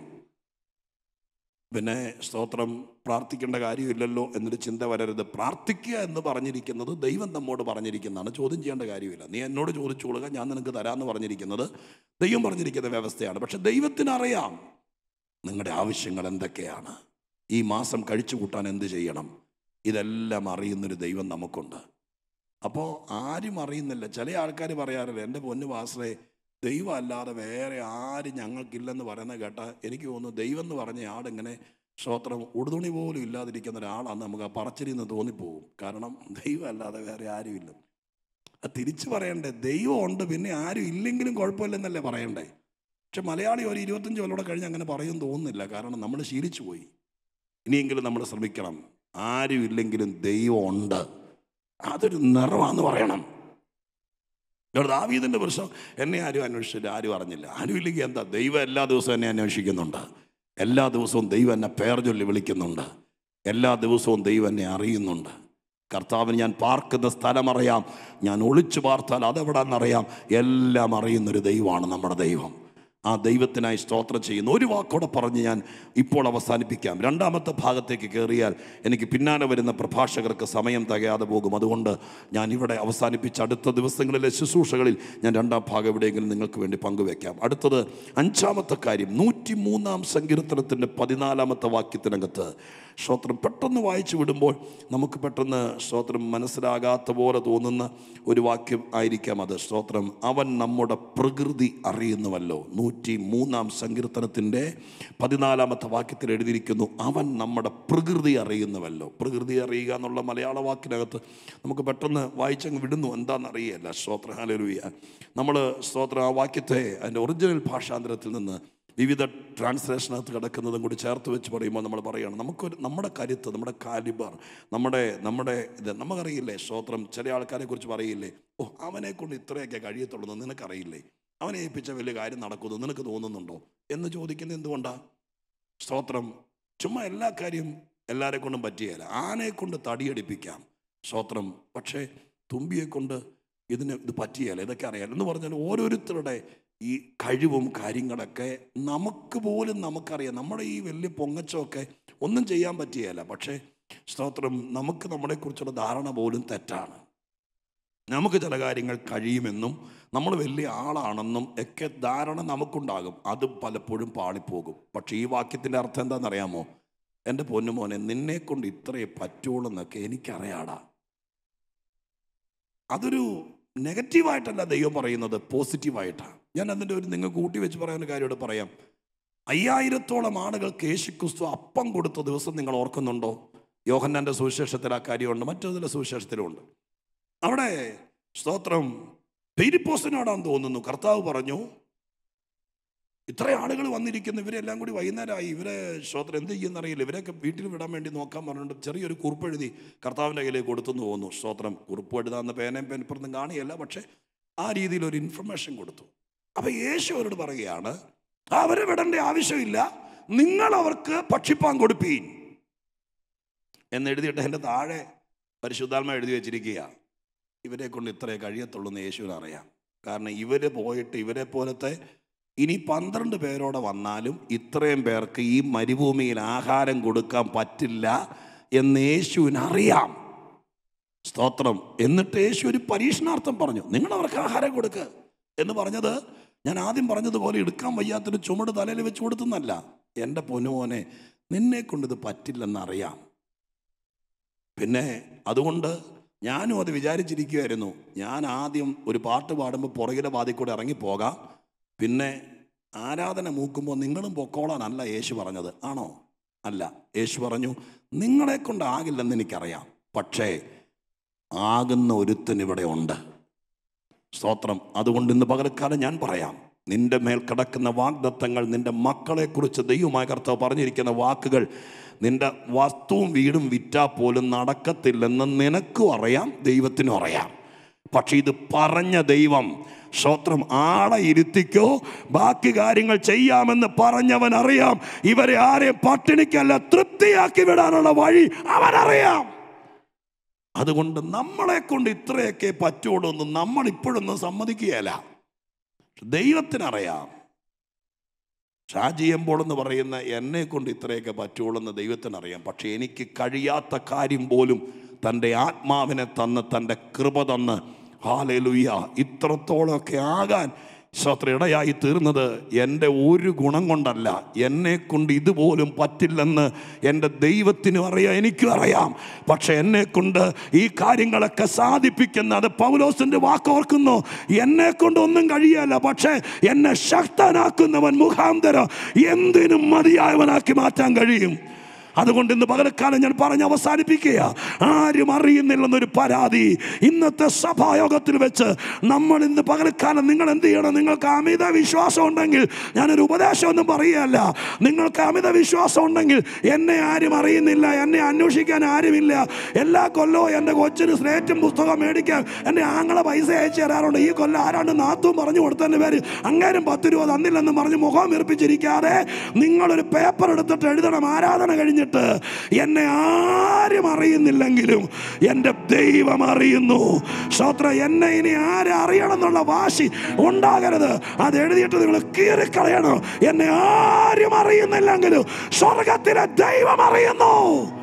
പിന്നെ സ്തോത്രം പ്രാർത്ഥിക്കേണ്ട കാര്യമില്ലല്ലോ എന്നൊരു ചിന്ത വരരുത്. പ്രാർത്ഥിക്കുക എന്ന് പറഞ്ഞിരിക്കുന്നത് ദൈവം നമ്മോട് പറഞ്ഞിരിക്കുന്നതാണ്, ചോദ്യം ചെയ്യേണ്ട കാര്യമില്ല. നീ എന്നോട് ചോദിച്ചു കൊള്ളുക, ഞാൻ നിനക്ക് തരാമെന്ന് പറഞ്ഞിരിക്കുന്നത് ദൈവം പറഞ്ഞിരിക്കുന്ന വ്യവസ്ഥയാണ്. പക്ഷെ ദൈവത്തിനറിയാം നിങ്ങളുടെ ആവശ്യങ്ങൾ എന്തൊക്കെയാണ്, ഈ മാസം കഴിച്ചു കൂട്ടാൻ എന്ത് ചെയ്യണം, ഇതെല്ലാം അറിയുന്നൊരു ദൈവം നമുക്കുണ്ട്. അപ്പോൾ ആരും അറിയുന്നില്ല. ചില ആൾക്കാർ പറയാറില്ല, എൻ്റെ പൊന്നു പാസ്റ്ററേ, ദൈവം അല്ലാതെ വേറെ ആരും ഞങ്ങൾക്കില്ലെന്ന് പറയുന്നത് കേട്ടാൽ എനിക്ക് തോന്നുന്നു ദൈവം എന്ന് പറഞ്ഞ ആളിങ്ങനെ സ്തോത്രം ഉടുതുണി പോലും ഇല്ലാതിരിക്കുന്ന ഒരാളാണെന്ന് നമുക്ക് ആ പറച്ചിലിന്ന് തോന്നിപ്പോകും. കാരണം ദൈവം അല്ലാതെ വേറെ ആരുമില്ല. അത് തിരിച്ചു പറയണ്ടേ, ദൈവം ഉണ്ട്, പിന്നെ ആരും ഇല്ലെങ്കിലും കുഴപ്പമില്ലെന്നല്ലേ പറയണ്ടേ. പക്ഷെ മലയാളി ഒരു ഇരുപത്തഞ്ച് കൊല്ലം കഴിഞ്ഞ് അങ്ങനെ പറയും തോന്നുന്നില്ല. കാരണം നമ്മൾ ശീലിച്ചു പോയി. ഇനിയെങ്കിലും നമ്മൾ ശ്രമിക്കണം. ആരും ഇല്ലെങ്കിലും ദൈവം ഉണ്ട്, അതൊരു നിറവാന്ന് പറയണം. ദാവീദിന്റെ പ്രശ്നം, എന്നെ ആരും അന്വേഷിച്ചില്ല, ആരും അറിഞ്ഞില്ല. ആരും ഇല്ലെങ്കിൽ എന്താ, ദൈവം എല്ലാ ദിവസവും എന്നെ അന്വേഷിക്കുന്നുണ്ട്, എല്ലാ ദിവസവും ദൈവം എന്നെ പേർ ചൊല്ലി വിളിക്കുന്നുണ്ട്, എല്ലാ ദിവസവും ദൈവം എന്നെ അറിയുന്നുണ്ട്. കർത്താവിന് ഞാൻ പാർക്കുന്ന സ്ഥലം അറിയാം, ഞാൻ ഒളിച്ചു പാർത്താൽ അതെവിടാന്നറിയാം. എല്ലാം അറിയുന്നൊരു ദൈവമാണ് നമ്മുടെ ദൈവം. ആ ദൈവത്തിനായി സ്തോത്രം ചെയ്യുന്നു. ഒരു വാക്കോടെ പറഞ്ഞ് ഞാൻ ഇപ്പോൾ അവസാനിപ്പിക്കാം. രണ്ടാമത്തെ ഭാഗത്തേക്ക് കയറിയാൽ എനിക്ക് പിന്നാലെ വരുന്ന പ്രഭാഷകർക്ക് സമയം തികയാതെ പോകും. അതുകൊണ്ട് ഞാൻ ഇവിടെ അവസാനിപ്പിച്ച് അടുത്ത ദിവസങ്ങളിലെ ശുശ്രൂഷകളിൽ ഞാൻ രണ്ടാം ഭാഗം എവിടെയെങ്കിലും നിങ്ങൾക്ക് വേണ്ടി പങ്കുവെക്കാം. അടുത്തത് അഞ്ചാമത്തെ കാര്യം, നൂറ്റി മൂന്നാം സങ്കീർത്തനത്തിൻ്റെ പതിനാലാമത്തെ വാക്യത്തിനകത്ത് സ്തോത്രം പെട്ടെന്ന് വായിച്ചു വിടുമ്പോൾ നമുക്ക് പെട്ടെന്ന് സ്തോത്രം മനസ്സിലാകാത്ത പോലെ തോന്നുന്ന ഒരു വാക്യം ആയിരിക്കാം അത്. സ്തോത്രം, അവൻ നമ്മുടെ പ്രകൃതി അറിയുന്നുവല്ലോ. നൂറ്റി മൂന്നാം സങ്കീർത്തനത്തിൻ്റെ പതിനാലാമത്തെ വാക്യത്തിൽ എഴുതിയിരിക്കുന്നു, അവൻ നമ്മുടെ പ്രകൃതി അറിയുന്നുവല്ലോ. പ്രകൃതി അറിയുക എന്നുള്ള മലയാള വാക്കിനകത്ത് നമുക്ക് പെട്ടെന്ന് വായിച്ചങ്ങ് വിടുന്നു, എന്താണെന്നറിയല്ല. സ്തോത്രം, ഹല്ലേലൂയ. നമ്മൾ സ്തോത്രം ആ വാക്യത്തെ അതിൻ്റെ ഒറിജിനൽ ഭാഷാന്തരത്തിൽ നിന്ന് വിവിധ ട്രാൻസ്ലേഷനകത്ത് കിടക്കുന്നതും കൂടി ചേർത്ത് വെച്ച് പറയുമ്പോൾ നമ്മൾ പറയുകയാണ്, നമുക്കൊരു നമ്മുടെ കരുത്ത്, നമ്മുടെ കാലിബർ, നമ്മുടെ നമ്മുടെ ഇത് നമുക്കറിയില്ലേ. സ്തോത്രം, ചില ആൾക്കാരെ കുറിച്ച് പറയില്ലേ, ഓ അവനെ കൊണ്ട് ഇത്രയൊക്കെ കഴിയത്തുള്ളൂ, നിനക്കറിയില്ലേ, അവനെ ഏൽപ്പിച്ച വലിയ കാര്യം നടക്കുന്നു നിനക്ക് തോന്നുന്നുണ്ടോ എന്ന് ചോദിക്കുന്നത് എന്തുകൊണ്ടാണ്? സ്തോത്രം, ചുമ്മാ എല്ലാ കാര്യം എല്ലാവരെ കൊണ്ടും പറ്റിയല്ല. ആനയെ കൊണ്ട് തടിയടിപ്പിക്കാം, സ്തോത്രം, പക്ഷേ തുമ്പിയെ കൊണ്ട് ഇതിന് ഇത് പറ്റിയല്ല, ഇതൊക്കെ അറിയാം എന്ന് പറഞ്ഞാൽ ഓരോരുത്തരുടെ ഈ കഴിവും കാര്യങ്ങളൊക്കെ നമുക്ക് പോലും നമുക്കറിയാം. നമ്മുടെ ഈ വലിയ പൊങ്ങച്ചമൊക്കെ ഒന്നും ചെയ്യാൻ പറ്റിയല്ല. പക്ഷേ സ്തോത്രം, നമുക്ക് നമ്മളെക്കുറിച്ചുള്ള ധാരണ പോലും തെറ്റാണ്. നമുക്ക് ചില കാര്യങ്ങൾ കഴിയുമെന്നും നമ്മൾ വലിയ ആളാണെന്നും ഒക്കെ ധാരണ നമുക്കുണ്ടാകും. അത് പലപ്പോഴും പാളിപ്പോകും. പക്ഷേ ഈ വാക്യത്തിൻ്റെ അർത്ഥം എന്താണെന്നറിയാമോ? എൻ്റെ പൊന്നുമോനെ, നിന്നെ കൊണ്ട് ഇത്രയേ പറ്റുള്ളൂ എന്നൊക്കെ എനിക്കറിയാടാ. അതൊരു നെഗറ്റീവായിട്ടല്ല ദൈവം പറയുന്നത്, പോസിറ്റീവായിട്ടാണ്. ഞാൻ അതിൻ്റെ ഒരു നിങ്ങൾക്ക് കൂട്ടി വെച്ച് പറയാൻ കാര്യമായിട്ട് പറയാം. അയ്യായിരത്തോളം ആളുകൾക്ക് യേശുക്രിസ്തു അപ്പം കൊടുത്ത ദിവസം നിങ്ങൾ ഓർക്കുന്നുണ്ടോ? യോഹന്നാൻ്റെ സുവിശേഷത്തിൽ ആ കാര്യമുണ്ട്, മറ്റൊന്നിലെ സുവിശേഷത്തിലുമുണ്ട്. അവിടെ സ്തോത്രം ഫിലിപ്പോസിനോടാന്ന് തോന്നുന്നു കർത്താവ് പറഞ്ഞു, ഇത്ര ആളുകൾ വന്നിരിക്കുന്നു, ഇവരെല്ലാം കൂടി വൈകുന്നേരമായി, ഇവരെ സ്തോത്രം എന്ത് ചെയ്യുന്നറിയില്ല, ഇവരെയൊക്കെ വീട്ടിൽ വിടാൻ വേണ്ടി നോക്കാൻ പറഞ്ഞിട്ട് ചെറിയൊരു കുറിപ്പെഴുതി കർത്താവിൻ്റെ കയ്യിലേക്ക് കൊടുത്തെന്ന് തോന്നുന്നു. സ്തോത്രം, കുറിപ്പ് എഴുതാന്ന് പേനയും പേനപ്പുറത്തും കാണിയല്ല, പക്ഷേ ആ രീതിയിൽ ഒരു ഇൻഫർമേഷൻ കൊടുത്തു. അപ്പം യേശു അവരോട് പറയുകയാണ്, അവരെ വിടേണ്ട ആവശ്യമില്ല, നിങ്ങൾ അവർക്ക് ഭക്ഷിപ്പാൻ കൊടുപ്പീൻ എന്നെഴുതിയിട്ട് എൻ്റെ താഴെ പരിശുദ്ധാത്മ എഴുതി വെച്ചിരിക്കുക, ഇവരെ കൊണ്ട് ഇത്രേ കഴിയത്തുള്ളൂ എന്ന് യേശുവിന് അറിയാം. കാരണം ഇവർ പോയിട്ട് ഇവരെ പോലത്തെ ഇനി പന്ത്രണ്ട് പേരോടെ വന്നാലും ഇത്രയും പേർക്ക് ഈ മരുഭൂമിയിൽ ആഹാരം കൊടുക്കാൻ പറ്റില്ല എന്ന് യേശുവിന് അറിയാം. സ്തോത്രം. എന്നിട്ട് യേശു ഒരു പരീക്ഷണാർത്ഥം പറഞ്ഞു, നിങ്ങൾ അവർക്ക് ആഹാരം കൊടുക്കുക എന്ന് പറഞ്ഞത് ഞാൻ ആദ്യം പറഞ്ഞതുപോലെ എടുക്കാൻ വയ്യാത്തൊരു ചുമട് തലയിൽ വെച്ച് കൊടുത്തുന്നല്ല. എൻ്റെ പൊന്നുമോനെ, നിന്നെ കൊണ്ടിത് പറ്റില്ലെന്നറിയാം. പിന്നെ അതുകൊണ്ട് ഞാനും അത് വിചാരിച്ചിരിക്കുമായിരുന്നു, ഞാൻ ആദ്യം ഒരു പാട്ട് പാടുമ്പോൾ പുറകിലെ വാതിൽ കൂടെ ഇറങ്ങിപ്പോകാം, പിന്നെ ആരാധന മൂക്കുമ്പോൾ നിങ്ങളും പൊക്കോളാനല്ല യേശു പറഞ്ഞത്. ആണോ? അല്ല. യേശു പറഞ്ഞു, നിങ്ങളെ കൊണ്ടാകില്ലെന്ന് എനിക്കറിയാം, പക്ഷേ ആകുന്ന ഒരുത്തൻ ഇവിടെ ഉണ്ട്. സ്തോത്രം. അതുകൊണ്ട് ഇന്ന് പകൽക്കാലം ഞാൻ പറയാം, നിന്റെ മേൽ കിടക്കുന്ന വാഗ്ദത്തങ്ങൾ, നിന്റെ മക്കളെക്കുറിച്ച് ദൈവമായ കർത്താവ് പറഞ്ഞിരിക്കുന്ന വാക്കുകൾ, നിന്റെ വസ്തുവും വീടും വിറ്റാൽ പോലും നടക്കത്തില്ലെന്ന് നിനക്കും അറിയാം, ദൈവത്തിനും അറിയാം. പക്ഷെ ഇത് പറഞ്ഞ ദൈവം, സ്തോത്രം, ആളെ ഇരുത്തിക്കോ, ബാക്കി കാര്യങ്ങൾ ചെയ്യാമെന്ന് പറഞ്ഞവൻ അറിയാം. ഇവരെ ആരെയും പട്ടിണിക്കല്ല തൃപ്തിയാക്കി വിടാനുള്ള വഴി അവനറിയാം. അതുകൊണ്ട് നമ്മളെ കൊണ്ട് ഇത്രയൊക്കെ പറ്റുള്ളൂ എന്ന് നമ്മൾ ഇപ്പോഴൊന്നും സമ്മതിക്കുകയല്ല. ദൈവത്തിനറിയാം. ഷാജി എം പോൾ എന്ന് പറയുന്ന എന്നെ കൊണ്ട് ഇത്രയൊക്കെ പറ്റുള്ളൂ എന്ന് ദൈവത്തിനറിയാം. പക്ഷെ എനിക്ക് കഴിയാത്ത കാര്യം പോലും തൻ്റെ ആത്മാവിനെ തന്ന്, തൻ്റെ കൃപ തന്ന്, ഹല്ലേലൂയ, ഇത്രത്തോളമൊക്കെ ആകാൻ സ്വത്രയിടയായി തീർന്നത് എൻ്റെ ഒരു ഗുണം കൊണ്ടല്ല. എന്നെ കൊണ്ട് ഇതുപോലും പറ്റില്ലെന്ന് എൻ്റെ ദൈവത്തിനും അറിയാം, എനിക്കും അറിയാം. പക്ഷെ എന്നെ കൊണ്ട് ഈ കാര്യങ്ങളൊക്കെ സാധിപ്പിക്കുന്ന, അത് പൗലോസിൻ്റെ വാക്കോർക്കുന്നു, എന്നെ കൊണ്ട് ഒന്നും കഴിയല്ല, പക്ഷെ എന്നെ ശക്തനാക്കുന്നവൻ മുഖാന്തരം എന്തിനും മതിയായവനാക്കി മാറ്റാൻ കഴിയും. അതുകൊണ്ട് ഇന്ന് പകൽക്കാലം ഞാൻ പറഞ്ഞ് അവസാനിപ്പിക്കുക. ആരും അറിയുന്നില്ലെന്നൊരു പരാതി ഇന്നത്തെ സഭായോഗത്തിൽ വെച്ച് നമ്മൾ ഇന്ന് പകൽക്കാലം നിങ്ങൾ എന്ത് ചെയ്യണം? നിങ്ങൾക്ക് അമിത വിശ്വാസം ഉണ്ടെങ്കിൽ, ഞാനൊരു ഉപദേശമൊന്നും പറയുകയല്ല, നിങ്ങൾക്ക് അമിത വിശ്വാസം ഉണ്ടെങ്കിൽ, എന്നെ ആരും അറിയുന്നില്ല, എന്നെ അന്വേഷിക്കാൻ ആരുമില്ല, എല്ലാ കൊല്ലവും എൻ്റെ കൊച്ചിന് സ്ലേറ്റും പുസ്തകം മേടിക്കാൻ എൻ്റെ ആങ്ങളെ പൈസ അയച്ചു തരാറുണ്ട്, ഈ കൊല്ലം ആരാണ്ട് നാത്തും പറഞ്ഞു കൊടുത്തതിൻ്റെ പേര് അങ്ങേരും പത്ത് രൂപ തന്നില്ലെന്ന് പറഞ്ഞ് മുഖം വീർപ്പിച്ചിരിക്കാതെ നിങ്ങളൊരു പേപ്പർ എടുത്തിട്ട് എഴുതണം. ആരാധന കഴിഞ്ഞ് എന്നെ ആരും അറിയുന്നില്ലെങ്കിലും എൻ്റെ ദൈവം അറിയുന്നു. സ്തോത്രം. എന്നെ ഇനി ആരും അറിയണം എന്നുള്ള വാശി ഉണ്ടാകരുത്. അത് എഴുതിയിട്ട് നിങ്ങൾ കീറിക്കളയണം. എന്നെ ആരും അറിയുന്നില്ലെങ്കിലും സ്വർഗത്തിലെ ദൈവം അറിയുന്നു.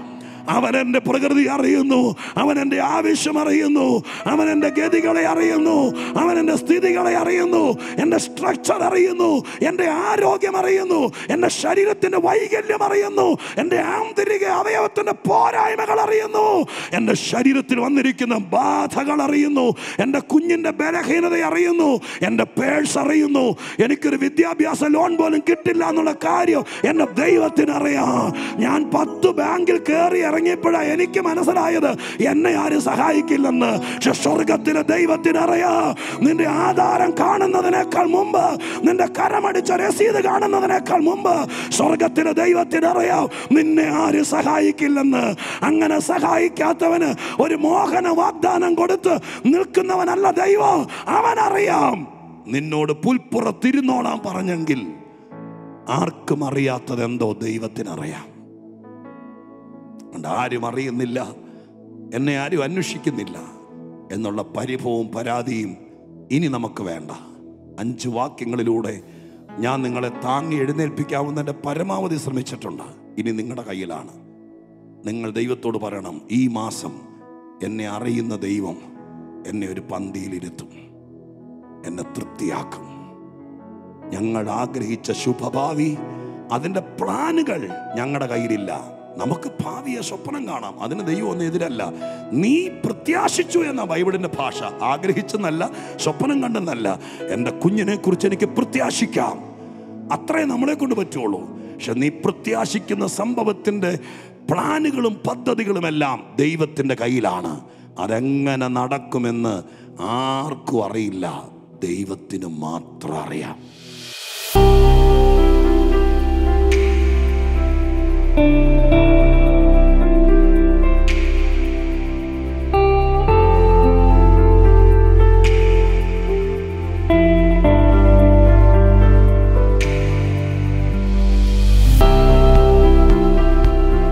അവൻ എൻ്റെ പ്രകൃതി അറിയുന്നു, അവൻ എൻ്റെ ആവശ്യം അറിയുന്നു, അവൻ എൻ്റെ ഗതികളെ അറിയുന്നു, അവൻ എൻ്റെ സ്ഥിതികളെ അറിയുന്നു, എൻ്റെ സ്ട്രക്ചർ അറിയുന്നു, എൻ്റെ ആരോഗ്യം അറിയുന്നു, എൻ്റെ ശരീരത്തിൻ്റെ വൈകല്യം അറിയുന്നു, എൻ്റെ ആന്തരിക അവയവത്തിൻ്റെ പോരായ്മകൾ അറിയുന്നു, എൻ്റെ ശരീരത്തിൽ വന്നിരിക്കുന്ന ബാധകൾ അറിയുന്നു, എൻ്റെ കുഞ്ഞിൻ്റെ ബലഹീനത അറിയുന്നു, എൻ്റെ പേഴ്സ് അറിയുന്നു, എനിക്കൊരു വിദ്യാഭ്യാസ ലോൺ പോലും കിട്ടില്ല എന്നുള്ള കാര്യം എൻ്റെ ദൈവത്തിന് അറിയാം. ഞാൻ പത്ത് ബാങ്കിൽ കയറി ഇറങ്ങിയപ്പോഴാണ് എനിക്ക് മനസ്സിലായത് എന്നെ ആരും സഹായിക്കില്ലെന്ന്. പക്ഷെ സ്വർഗത്തിലെ ദൈവത്തിന് അറിയാം. നിന്റെ ആധാരം കാണുന്നതിനേക്കാൾ മുമ്പ്, നിന്റെ കരമടിച്ച രസീത് കാണുന്നതിനേക്കാൾ മുമ്പ് സ്വർഗത്തിലെ ദൈവത്തിന് അറിയാം നിന്നെ ആരും സഹായിക്കില്ലെന്ന്. അങ്ങനെ സഹായിക്കാത്തവന് ഒരു മോഹന വാഗ്ദാനം കൊടുത്ത് നിൽക്കുന്നവനല്ല ദൈവം. അവനറിയാം. നിന്നോട് പുൽപ്പുറത്തിരുന്നോളാൻ പറഞ്ഞെങ്കിൽ ആർക്കും അറിയാത്തത് എന്തോ ദൈവത്തിനറിയാം. ആരും അറിയുന്നില്ല, എന്നെ ആരും അന്വേഷിക്കുന്നില്ല എന്നുള്ള പരിഭവവും പരാതിയും ഇനി നമുക്ക് വേണ്ട. അഞ്ച് വാക്യങ്ങളിലൂടെ ഞാൻ നിങ്ങളെ താങ്ങി എഴുന്നേൽപ്പിക്കാവുന്നതിൻ്റെ പരമാവധി ശ്രമിച്ചിട്ടുണ്ട്. ഇനി നിങ്ങളുടെ കയ്യിലാണ്. നിങ്ങൾ ദൈവത്തോട് പറയണം, ഈ മാസം എന്നെ അറിയുന്ന ദൈവം എന്നെ ഒരു പന്തിയിലിരുത്തും, എന്നെ തൃപ്തിയാക്കും. ഞങ്ങൾ ആഗ്രഹിച്ച ശുഭഭാവി, അതിൻ്റെ പ്ലാനുകൾ ഞങ്ങളുടെ കയ്യിലില്ല. നമുക്ക് ഭാവിയെ സ്വപ്നം കാണാം, അതിന് ദൈവം ഒന്നും എതിരല്ല. നീ പ്രത്യാശിച്ചു എന്ന ബൈബിളിന്റെ ഭാഷ. ആഗ്രഹിച്ചെന്നല്ല, സ്വപ്നം കണ്ടെന്നല്ല. എൻ്റെ കുഞ്ഞിനെ കുറിച്ച് എനിക്ക് പ്രത്യാശിക്കാം, അത്രേ നമ്മളെ കൊണ്ട് പറ്റുള്ളൂ. പക്ഷെ നീ പ്രത്യാശിക്കുന്ന സംഭവത്തിൻ്റെ പ്ലാനുകളും പദ്ധതികളുമെല്ലാം ദൈവത്തിൻ്റെ കയ്യിലാണ്. അതെങ്ങനെ നടക്കുമെന്ന് ആർക്കും അറിയില്ല, ദൈവത്തിന് മാത്രം അറിയാം.